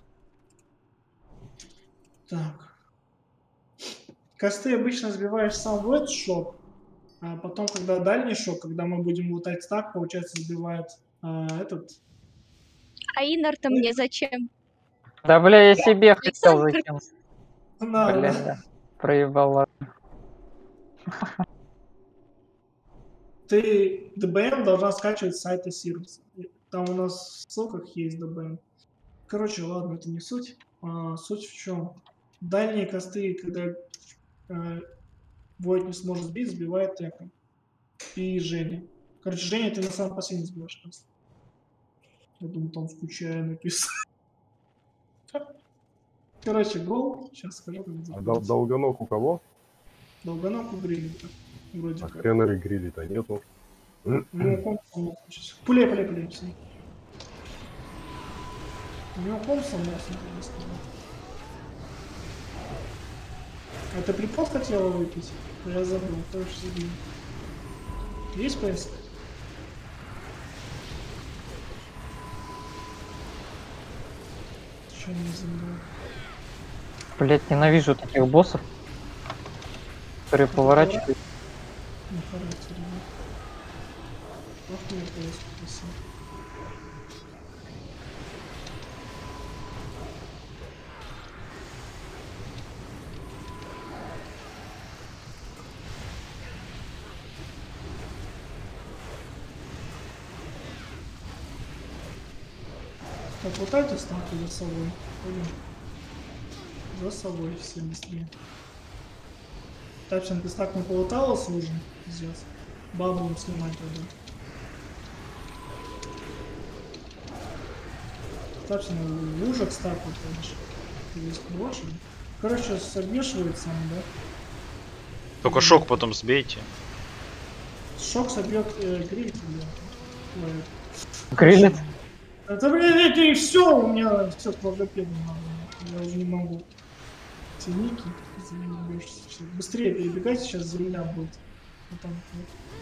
Так. Косты обычно сбиваешь сам в этот шок, а потом, когда дальний шок, когда мы будем лутать стак, получается, сбивает а, этот. А Инар-то мне зачем? Да, бля, я себе хотел Александр. закинуть. На, Блин, на. да. Проебал, ладно. Ты ДБМ должна скачивать с сайта Сирус. Там у нас в ссылках есть ДБМ. Короче, ладно, это не суть. А, суть в чем? Дальние косты, когда э, Войт не сможет сбить, сбивает Эко. И Женя. Короче, Женя, ты на самом последний сбиваешь кост. Я думаю, там включая написано. Короче, гол. Сейчас скажу, как А дол- долгоног у кого? Долгоног у Грилли. Вроде А как. хренери грили-то нету. Ну, Комсон мог сейчас. Пулей, пулей, пулей. Все. У него Комсон мог, я сказал. А ты припод хотела выпить? Я забыл, тоже забил. Есть поиск? Че не забыл? Блять, ненавижу таких боссов, которые поворачивают. На характере, да. Ах, мне поиск попросил. Так, лутайте ставку за собой. Пойдем. За собой все быстрее. Тапчин, ты стак не полутался уже? Пиздец. Бабу снимать тогда. Тапчин, лужек стак выходишь. Ты здесь лошадь. Короче, совмешивается он, да? Только шок потом сбейте. Шок собьет э, гриль, блин. Грилит? Это, блин, и все, у меня все логопедно надо. Я уже не могу. Теники, быстрее перебегайте, сейчас земля будет. Вот там, вот.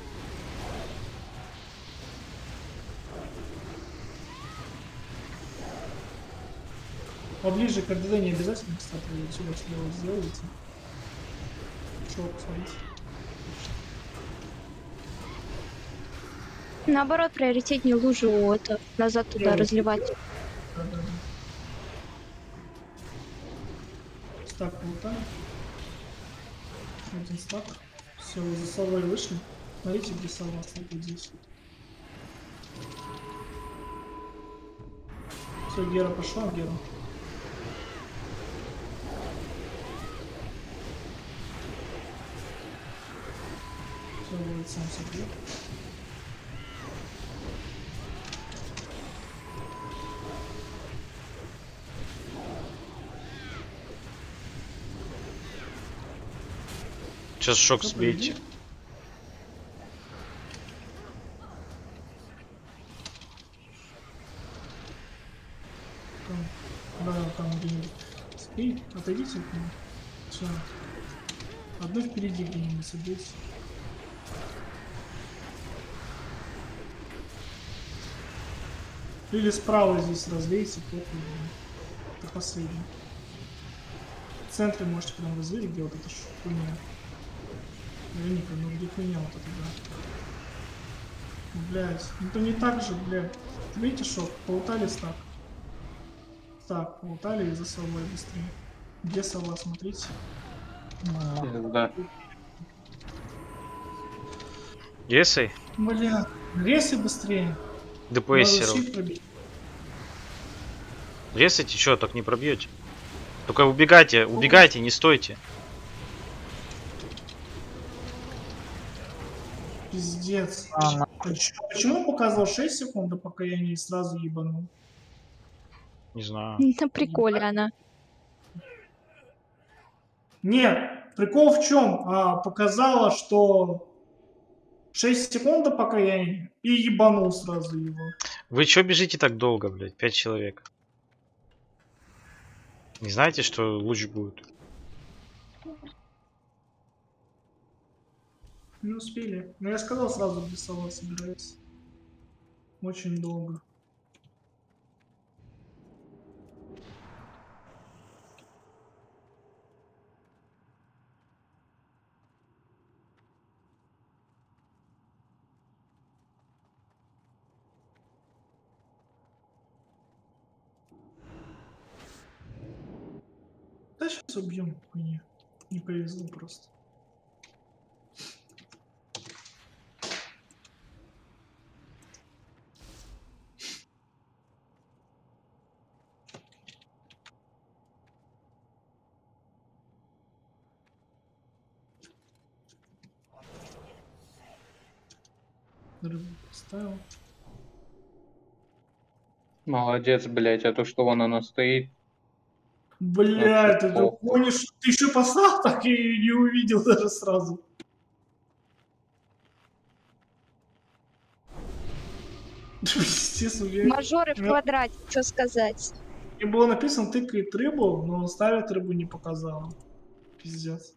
Поближе к РДД не обязательно, кстати, отсюда слева сделайте. Шок, смотрите. Наоборот, приоритетнее лужу это назад туда Лево. разливать. Да, да, да. Стак полутали. Один стак. Все, вы за совой вышли. Смотрите, где сова стоит вот здесь. Все, Гера пошла, Гера. Все, будет сам себе. Сейчас шок Кто сбейте. победит? Там, да, там где-нибудь. Спей, отойдите от него. Все. Одно впереди где-нибудь соберись. Или справа здесь разлейте, похуй. Это последний. В центре можете прям разлить, где вот эта хуйня. Вероника, ну где хуйня вот эта, да? Блять, ну то не так же, блядь. Видите, шок, полутали стак. Так, полутали и за собой быстрее. Где сова, смотрите. Да. Есей? Бля, ресы быстрее. ДПС Надо серого. щит пробить. Ресайте, что, так не пробьете? Только убегайте, убегайте, не стойте. Пиздец. А, на- А чё- Почему он показывал шесть секунд, а пока я не сразу ебанул? Не знаю. На приколе она. Нет, прикол в чем? А, показала, что шесть секунд, а пока я не... И ебанул сразу его. Вы чё бежите так долго, блядь? Пять человек. Не знаете, что луч будет? Не успели. Но я сказал сразу, где сова собирается. Очень долго. Да сейчас убьем. Мне не повезло просто. Рыбу поставил. Молодец, блядь, а то что вон она стоит. Бля, Вообще ты плохо. гонишь, ты еще послал, так и не увидел даже сразу. Пиздец, у меня- Мажоры в Ну. квадрате, что сказать? Мне было написано тыкает рыбу, но ставит рыбу не показала. Пиздец.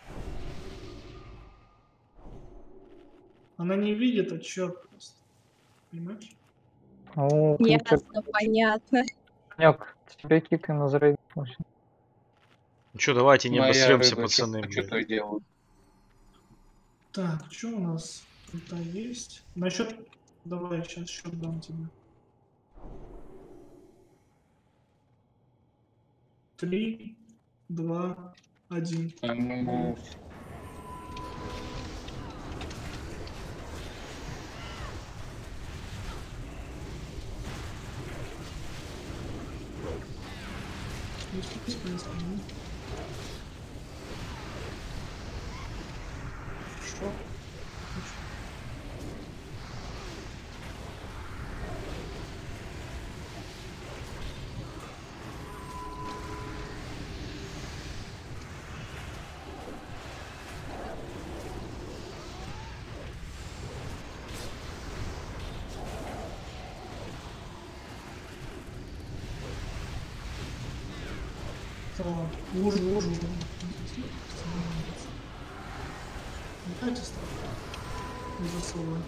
Она не видит отчет просто. Понимаешь? О, клипер. Ясно, понятно. Санёк, тебе кикаем на зарейд. Ну что, давайте не Моя обосремся, рыба пацаны. что блядь. то делает. Так, что у нас тут есть? Насчет... Давай, сейчас счет дам тебе. Три, два, один. А, ну, Что? Так, лужу, лужу. Дайте страх. Не засовывай.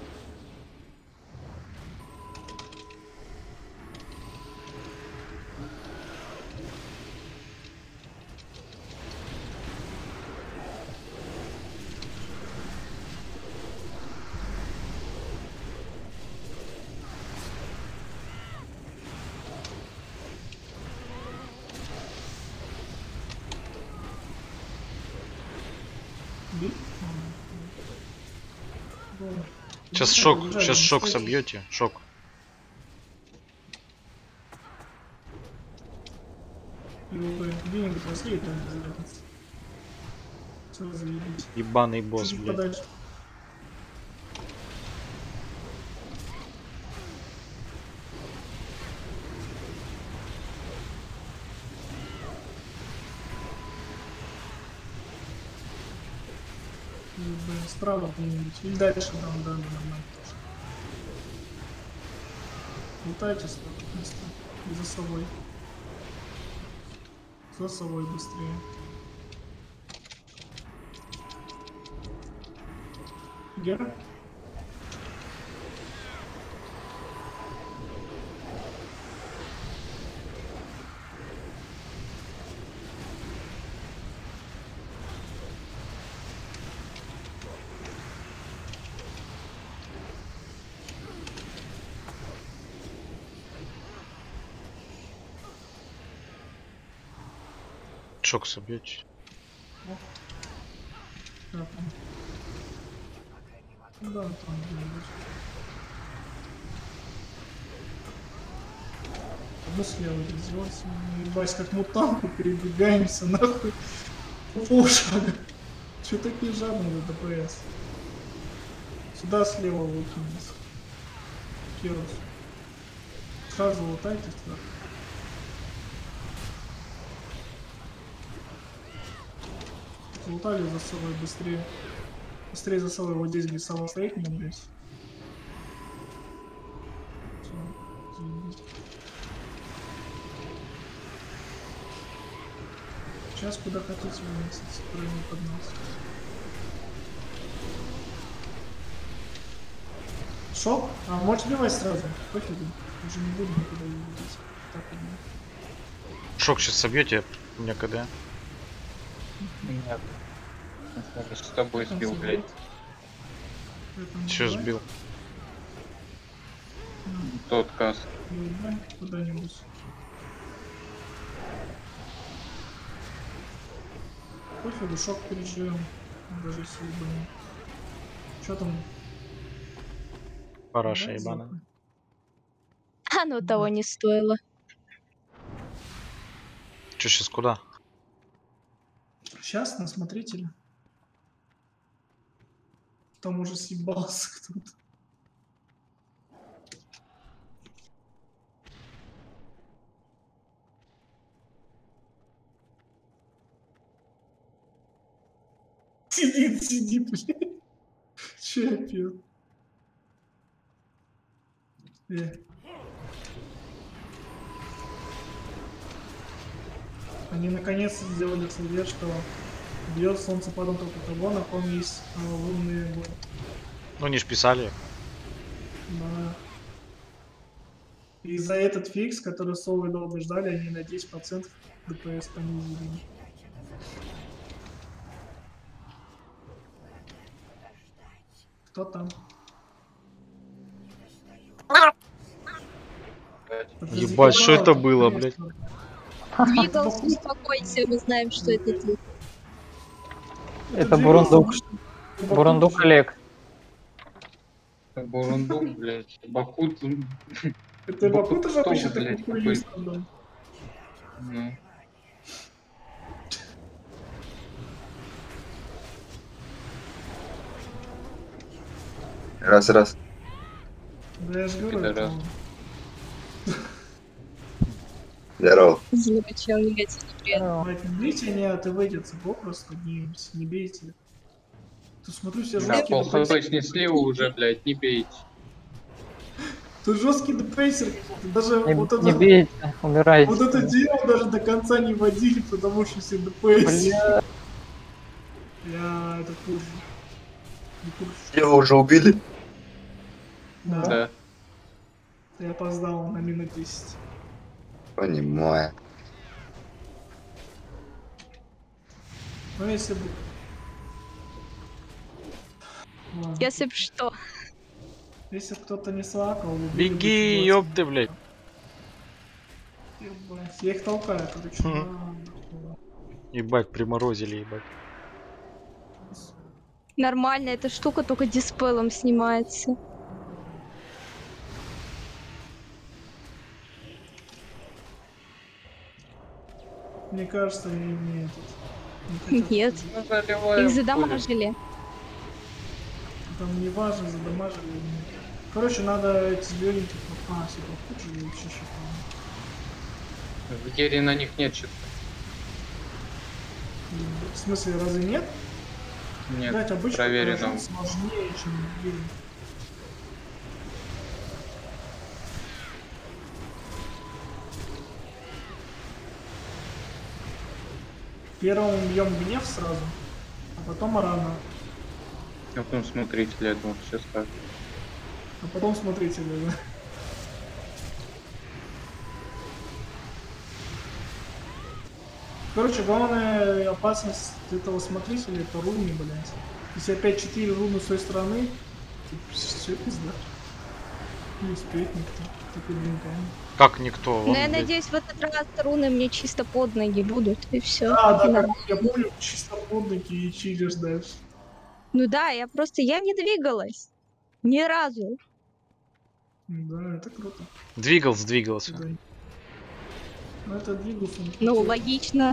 Бей. Ладно. Сейчас Бежали, шок, бежали, сейчас не шок стойте. собьете. Шок. Денег пошли, там без разницы. Всё, заебись. Ебаный босс, Чуть-чуть блядь. подальше. И, блин, справа где-нибудь. И дальше там, да, нормально тоже. Летайте быстро. За собой. За собой быстрее. Гера? Шок собьете. Да, там. Да, там где-нибудь. Одну слева сделать. Ебать, как мутанты передвигаемся, нахуй. Полшага. Че такие жадные до ДПС? Сюда слева выкинуть. Керус. Сразу лутайте сюда. Лутали за собой быстрее. Быстрее за собой. Вот здесь, где сова стоит, не блядь. Всё, заебись. Сейчас куда хотите выносить, который не под нас. Шок? А, можешь сбивать сразу. Пофигу. Уже не буду никуда ездить. Так и будет. Шок сейчас собьете некогда. Нет. Я с тобой Там сбил, сидит. блядь. Поэтому Все давай. сбил. Тот касс. Давай куда-нибудь. Пофигу, шок переживем. Даже если ебанем. Чё там? Параша Давай ебаная. захуй. Оно того не стоило. Че сейчас куда? Сейчас на смотрителя. Там уже съебался кто-то. Сидит, сидит, блядь. Че я пью? Э. Они наконец-то сделали совет, что бьет солнце падом только того, на ком есть а, лунные годы. Ну они ж писали. Да. И за этот фикс, который совы долго ждали, они на десять процентов ДПС понизили. Кто там? Ебать, что это было, блядь? Двигался, успокойся, мы знаем, что это ты. Это бурундук. Бурундук Олег. Бурундук, блядь. Бакут. Это Баку тоже Баку обычно что, блядь, такую такой? хуйню сказал. Ну. Раз, раз. Да я же говорю, Пидорас. это... Здорово. Злочел негативный привет. Мать, не бейте, нет, и выйдется попросту, не, не бейте. Тут смотрю, все Да, жесткие полсотой снесли уже, блядь, не бейте. Тут жесткий депрессер, даже Не, вот не это... бейте, умирайте. Вот это дело даже до конца не водили, потому что все ДПС. Бля. Я это хуже. Не курс. Его уже убили? Да. Да. Я опоздал на минут десять. Понимаю. Ну если бы... Ладно. Если б что. Если б кто-то не слакал, убили бы Беги, двадцать. ёб ты, блядь. Ебать, я их толкаю, короче. Хм. Да, Ебать, приморозили, ебать. Нормально, эта штука только диспелом снимается. Мне кажется, они не этот. Не хотят Нет. ходить. Ну, заливаем Их хули. задамажили. Там не важно, задамажили или нет. Короче, надо эти зелененьких... А, все, похуже, вообще шикарно. В Гере на них нет чего. В смысле, разве нет? Нет, Блять, обычно проверено. поражен сложнее, чем в Гире. Первым бьем гнев сразу, а потом рано, А потом смотрите, я думал, сейчас скажу. а потом смотрите, да. Короче, главная опасность этого смотрителя это руны, блять. Если опять четыре руны с той стороны, все пизда. Не успеет никто. Так и блинками. Как никто? Но Вон, я блядь. надеюсь, в этот раз руны мне чисто под ноги будут, и все. А, да, как я помню, чисто под ноги и чилишь дальше. Ну да, я просто, я не двигалась. Ни разу. Да, это круто. Двигался, двигался. Да. Ну это двигался. он Ну, такой. логично.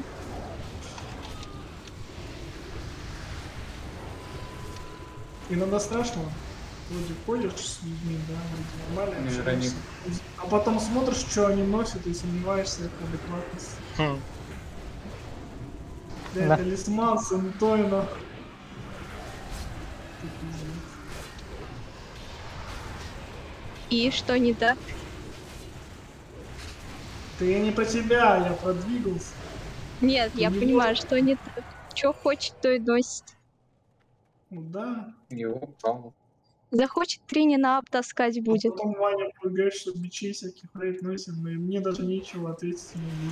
Иногда страшно. Вроде ходишь с людьми, да, вроде нормально Ну, общаешься. А потом смотришь, что они носят, и сомневаешься в их адекватности. Хм. Да, Да. это талисман с Антоина. И что не так? Да я не про тебя, я про двигался. Нет, Ты я не понимаю, что не так. Что хочет, то и носит. Ну да. Его пал. Захочет Тринина обтаскать будет. Потом Ваня пугает, что бичей всяких рейд носим, и мне даже нечего ответить не будет.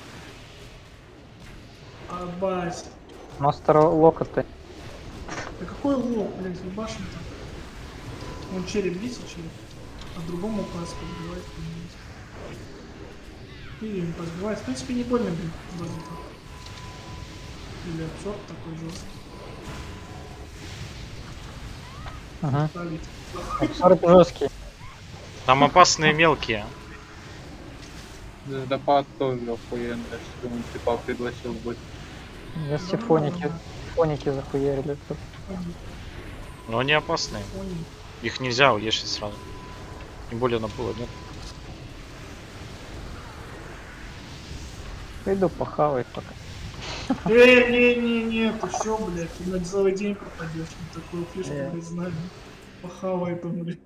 А бать. Мастер лока-то. Да какой лоб, блядь, ебашим-то? Он череп бить, череп. А другому пас подбивает. И им подбивает. В принципе, не больно, блин, вроде как. Или обзор такой жесткий. Ага. Ставить. Обзор жесткий. Там опасные мелкие. Звездопад тоже охуенно, что он типа пригласил быть. Я сифоники. Сифоники захуярили. Но они опасные. Их нельзя уешить сразу. Тем более на было, нет? Пойду похавать пока. Эй, не-не-не, ты чё, блядь, ты на целый день пропадешь. На такую фишку, Э. блядь, знали. Похавай там, блядь.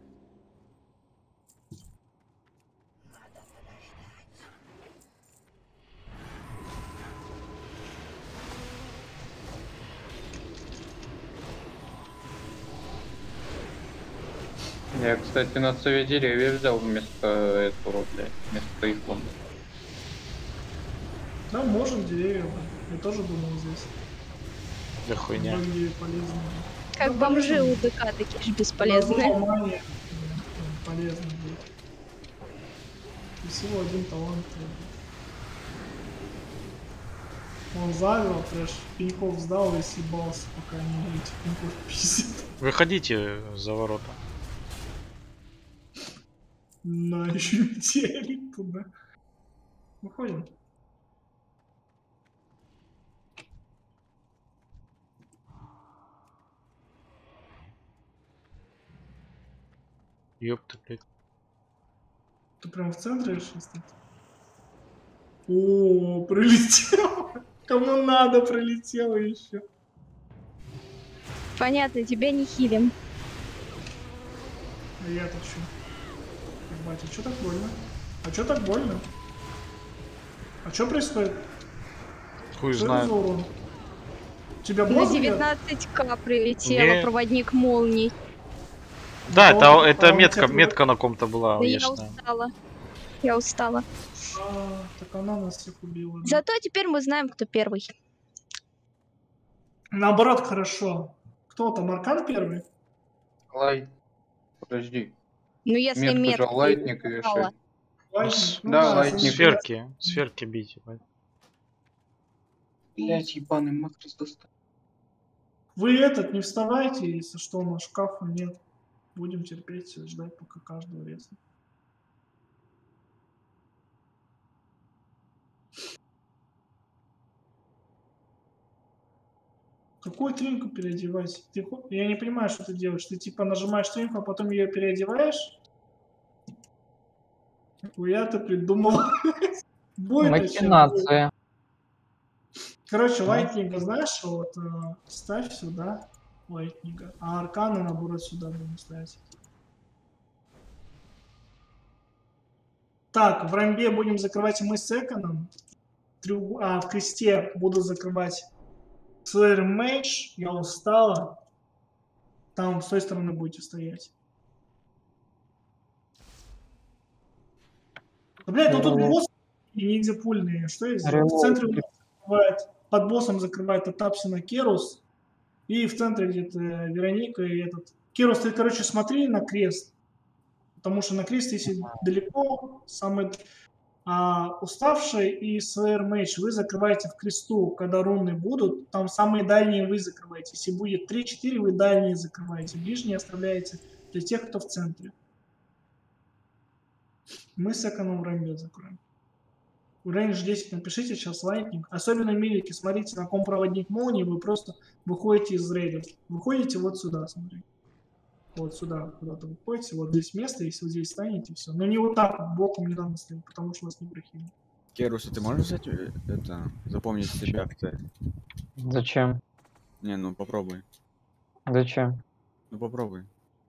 Я, кстати, на совет деревьев взял вместо этого, блядь, вместо их вон. Да, можем деревья, блядь. Я тоже думал здесь. Да хуйня. Многие полезные. Как бомжи у ДК такие же бесполезные. Ломание, полезно будет. И всего один талант. Он завел, трэш, пеньков сдал и съебался, пока не этих пеньков пиздит. Выходите за ворота. На, еще метели туда. Выходим. Ёпта, блядь. Ты прям в центре решил стать? О, прилетел. Кому надо, прилетело еще. Понятно, тебя не хилим. А я-то чё? Ебать, а чё так больно? А чё так больно? А чё происходит? Хуй Что это знает. за урон? Тебя На босс бьёт? девятнадцать ка прилетела Не. проводник молний. Да, Да это, он- это а он метка, тебя- метка на ком-то была Да я уешенная. устала. Я устала. А, так она нас всех убила. да. Зато теперь мы знаем, кто первый. Наоборот, хорошо. Кто там, Аркан первый? Лайт. Подожди. Ну если Метку метку же лайтник и убрала. решать. Лайтник? Ну да, да, лайтник. если- Сферки, сферки бить. ебать. Блять, ебаный макрос достал. Вы этот, не вставайте, если что, у нас шкафа нет. Будем терпеть и ждать, пока каждого резнет. Какую тринку переодевать? Ты, хо- я не понимаю, что ты делаешь. Ты типа нажимаешь тринку, а потом ее переодеваешь? Хуя ты придумал. Будет еще. Махинация. Короче, лайтнинга, знаешь, вот э, ставь сюда лайтнинга, а аркана наоборот сюда будем ставить. Так, в рамбе будем закрывать мы с Эконом. Треуг- А, в кресте буду закрывать Slayer Mage. Я устала. Там с той стороны будете стоять. Да, блядь, ну тут Рело- босс и ниндзя пульные. Что я сделал? В Рело- центре у нас закрывает, под боссом закрывает Атапсина Керус. И в центре где-то Вероника и этот. Керус, ты, короче, смотри на крест. Потому что на крест, если далеко, самый а, уставший и Slayer Mage вы закрываете в кресту, когда руны будут. Там самые дальние вы закрываете. Если будет три-четыре, вы дальние закрываете. Ближние оставляете для тех, кто в центре. Мы с эконом в рамбе закроем. Рейндж десять напишите сейчас лайтнинг. Особенно милики, смотрите, на ком проводник молнии, вы просто выходите из рейдов. Выходите вот сюда, смотри. Вот сюда куда-то выходите, вот здесь место, если вы здесь станете, все. Но не вот так, вот, боком не надо стоять, потому что вас не прохилит. Керус, а ты можешь взять э, это, запомнить себя, кстати? Зачем? Не, ну попробуй. Зачем? Ну попробуй.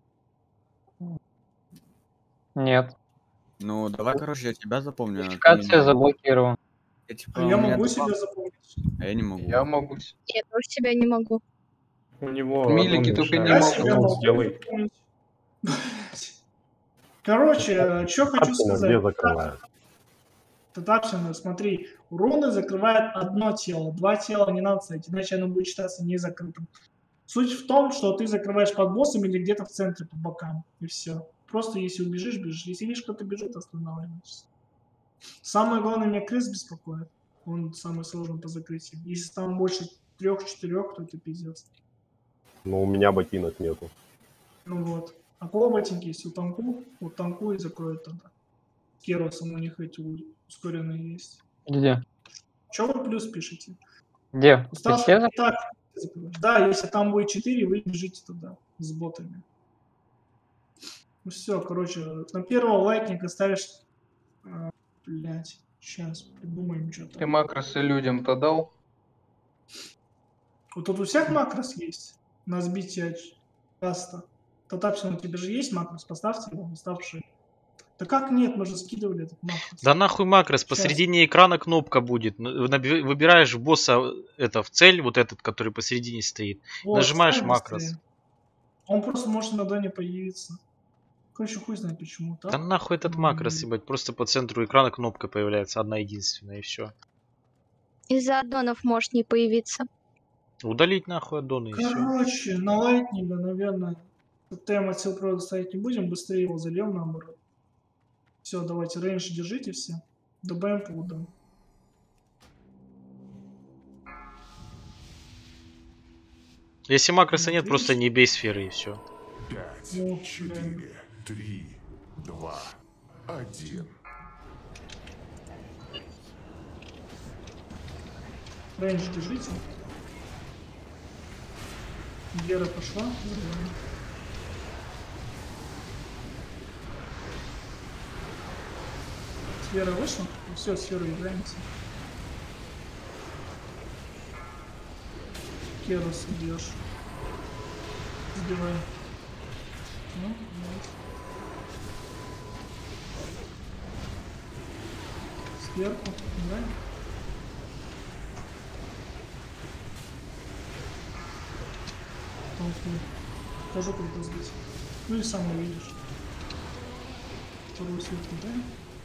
Нет. Ну давай, короче, я тебя запомню. а ты Идентификация меня. заблокирована. Я, типа, А у я меня могу два- себя запомнить. А я не могу. Я могу. Я тоже себя не могу. У него Милики одно только не мешает. Я могут. себя Он могу сделай. запомнить. Короче, что хочу Тапсина сказать. где закрывает? Татапсина, смотри, руны закрывает одно тело, два тела не надо ставить, иначе оно будет считаться не закрытым. Суть в том, что ты закрываешь под боссом или где-то в центре по бокам, и все. Просто если убежишь, бежишь. Если видишь, кто-то бежит, останавливаешься. Самое главное, меня крыс беспокоит. Он самый сложный по закрытию. Если там больше трех-четырех, то это пиздец. Но у меня ботинок нету. Ну вот. А кого ботинки есть? У танку? У танку и закроют тогда. Керосом у них эти ускоренные есть. Где? Чего вы плюс пишете? Где? Устав... Ты все Так, да, если там будет четыре, вы бежите туда с ботами. Ну все, короче, на первого лайтника ставишь... А, блять, сейчас придумаем что-то. Ты макросы людям-то дал? Вот тут у всех макрос есть на сбитие каста. Татапсин, у тебя же есть макрос, поставьте его, уставший. Да как нет, мы же скидывали этот макрос. Да нахуй макрос, Сейчас. посередине экрана кнопка будет. Н- наби- Выбираешь босса, это в цель, вот этот, который посередине стоит. Вот, Нажимаешь ставь макрос. быстрее. Он просто может иногда не появиться. Короче, хуй знает почему. Так? Да нахуй этот макрос, ебать. Просто по центру экрана кнопка появляется, одна единственная, и все. Из-за аддонов может не появиться. Удалить нахуй аддоны и все. Короче, на лайтнинга, наверное, тем от сил провода ставить не будем, быстрее его зальем наоборот. Все, давайте, рейндж держите все. Добавим по удам. Если макроса Ну, нет, видишь? просто не бей сферы и все. Пять, Ну, четыре, три, два, один. Рейндж держите. Гера пошла. Забираем. Сфера вышла. Все, сферу играемся. Керос идешь. Сбиваем. Ну, вот. Сверху, да? Толкну. Покажу, как это сбить. Ну и сам увидишь. Вторую сверху, да?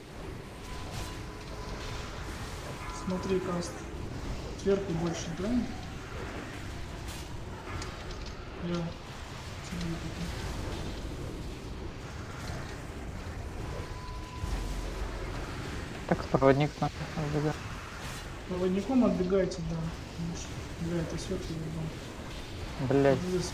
Смотри, каст. Сверху больше, да? Я. Смотри, какой. Так, проводник надо отбегать. Проводником отбегайте, да. Потому что, бля, это сверху видно. Блять. Здесь.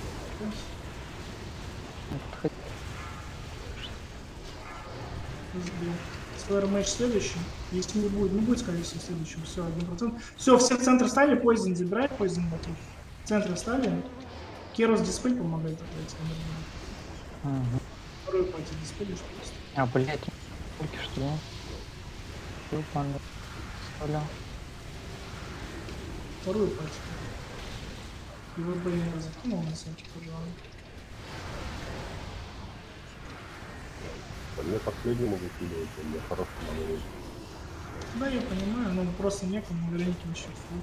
Сбил. Square матч следующий. Если не будет, не будет, скорее всего, следующим. Все, один процент. Все, все в центр стали, поизон забирай, поизон вокруг. В центр стали. Керос дисплей помогает отправить. Угу. Второй пати дисплеишь просто. А, блять, только что ли? Ёпана. Оля. Вторую пати. И вот бы я закинул на всякий, пожалуй. Мне последнему выкидывать, у меня хороший маневр. Да, я понимаю, но просто некому, вероятно, еще фу.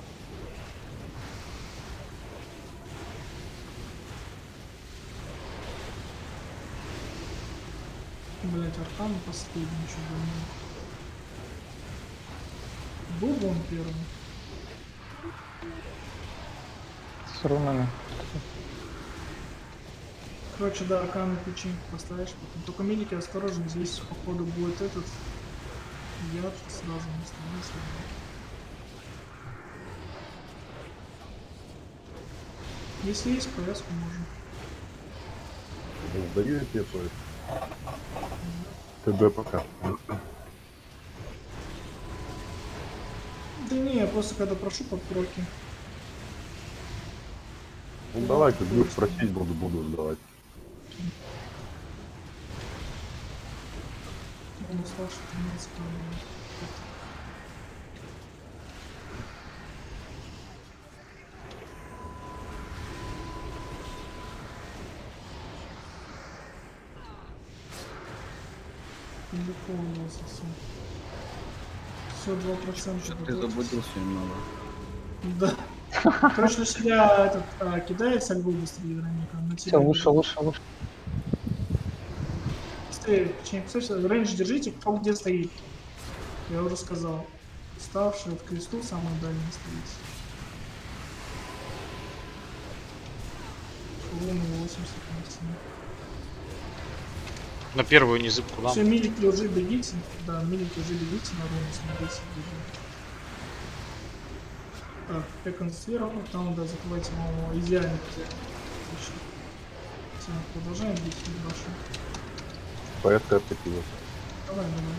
Блять, Аркан последний, что был. Был бы он первым. С рунами. Короче, да, Аркан печеньку поставишь потом. Только медики осторожно, здесь походу будет этот яд сразу не становится. Если есть, повязку можно. Сдаю я тебе поезд. ТБ пока. Да не, я просто когда прошу под проки. Ну давай, ты будешь просить, буду, буду сдавать. Он устал, что тринадцать километров. Легко у него совсем. Все, два процента. Ты заблудился немного. Да. Короче, на себя этот а, кидает со льву быстрее, Вероника. На тебя Все, лучше, лучше, лучше. быстрее. Печеньки, кстати, рейндж держите, кто где стоит. Я уже сказал. Ставший от кресту самый дальний стоит. Урон восемьдесят максимум. На первую незыбку дам. Все, милики уже бегите. Да, милики уже бегите на руну, смотрите, бежим. Так, Экон сфера, ну там, да, закрывайте, по-моему, идеально. Отлично. Все, продолжаем бить хорошо. Порядка откатилась. Давай, давай, давай.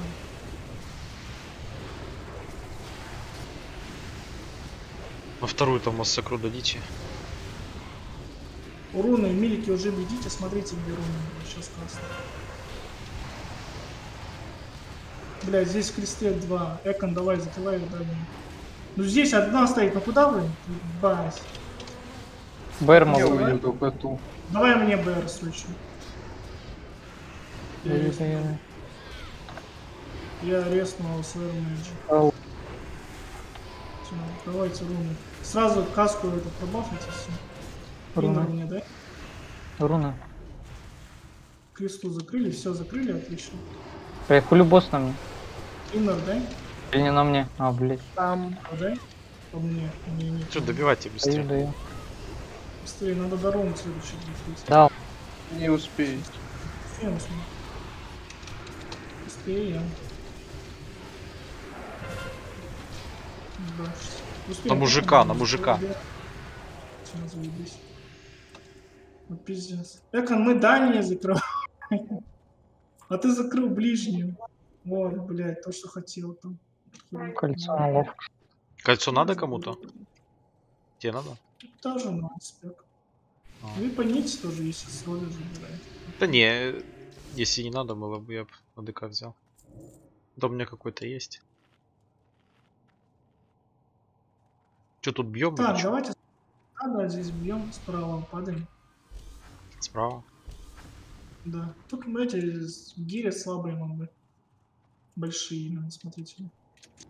На вторую там массакру дадите. Руны, милики уже бегите, смотрите, где руны. Сейчас красный. Блядь, здесь в кресте два. Экон, давай, закрывай, дай мне. Ну здесь одна стоит, ну куда вы? Бать. Бэр Я могу. увидел только ту. Давай мне БР срочно. Я, Я- резну. я- Я резнул свой мэджи. Ау. Всё, давайте руны. Сразу каску эту пробафайте, все. Руны. Иннер мне, да? Руна. Кресту закрыли, все закрыли, отлично. Бля, хули босс на мне? Иннер, да? Или не на мне? А, блядь. Там. А, да? По мне. Не, не. Что, добивайте Даю, быстрее. даю. Быстрее, надо до руны следующий закрыть. Дал. Не успеете. Быстрее, Мусман. Быстрее. Да, щас. Успеем, На мужика, да? на мужика. Всё, заебись. Ну пиздец. Экон, мы дальние закрываем. А ты закрыл ближнюю. Вот, блядь, то, что хотел там. Кольцо на лов. Кольцо надо кому-то? Тебе надо? Тоже надо спек. А. Вы по нити тоже, если с роли забираете. Да не, если не надо было бы, я бы на ДК взял. Да у меня какой-то есть. Что тут бьем? Так, давайте. Да, да, здесь бьем, справа падаем. Справа. Да. Тут, эти гири слабые могут быть. Большие именно, смотрите.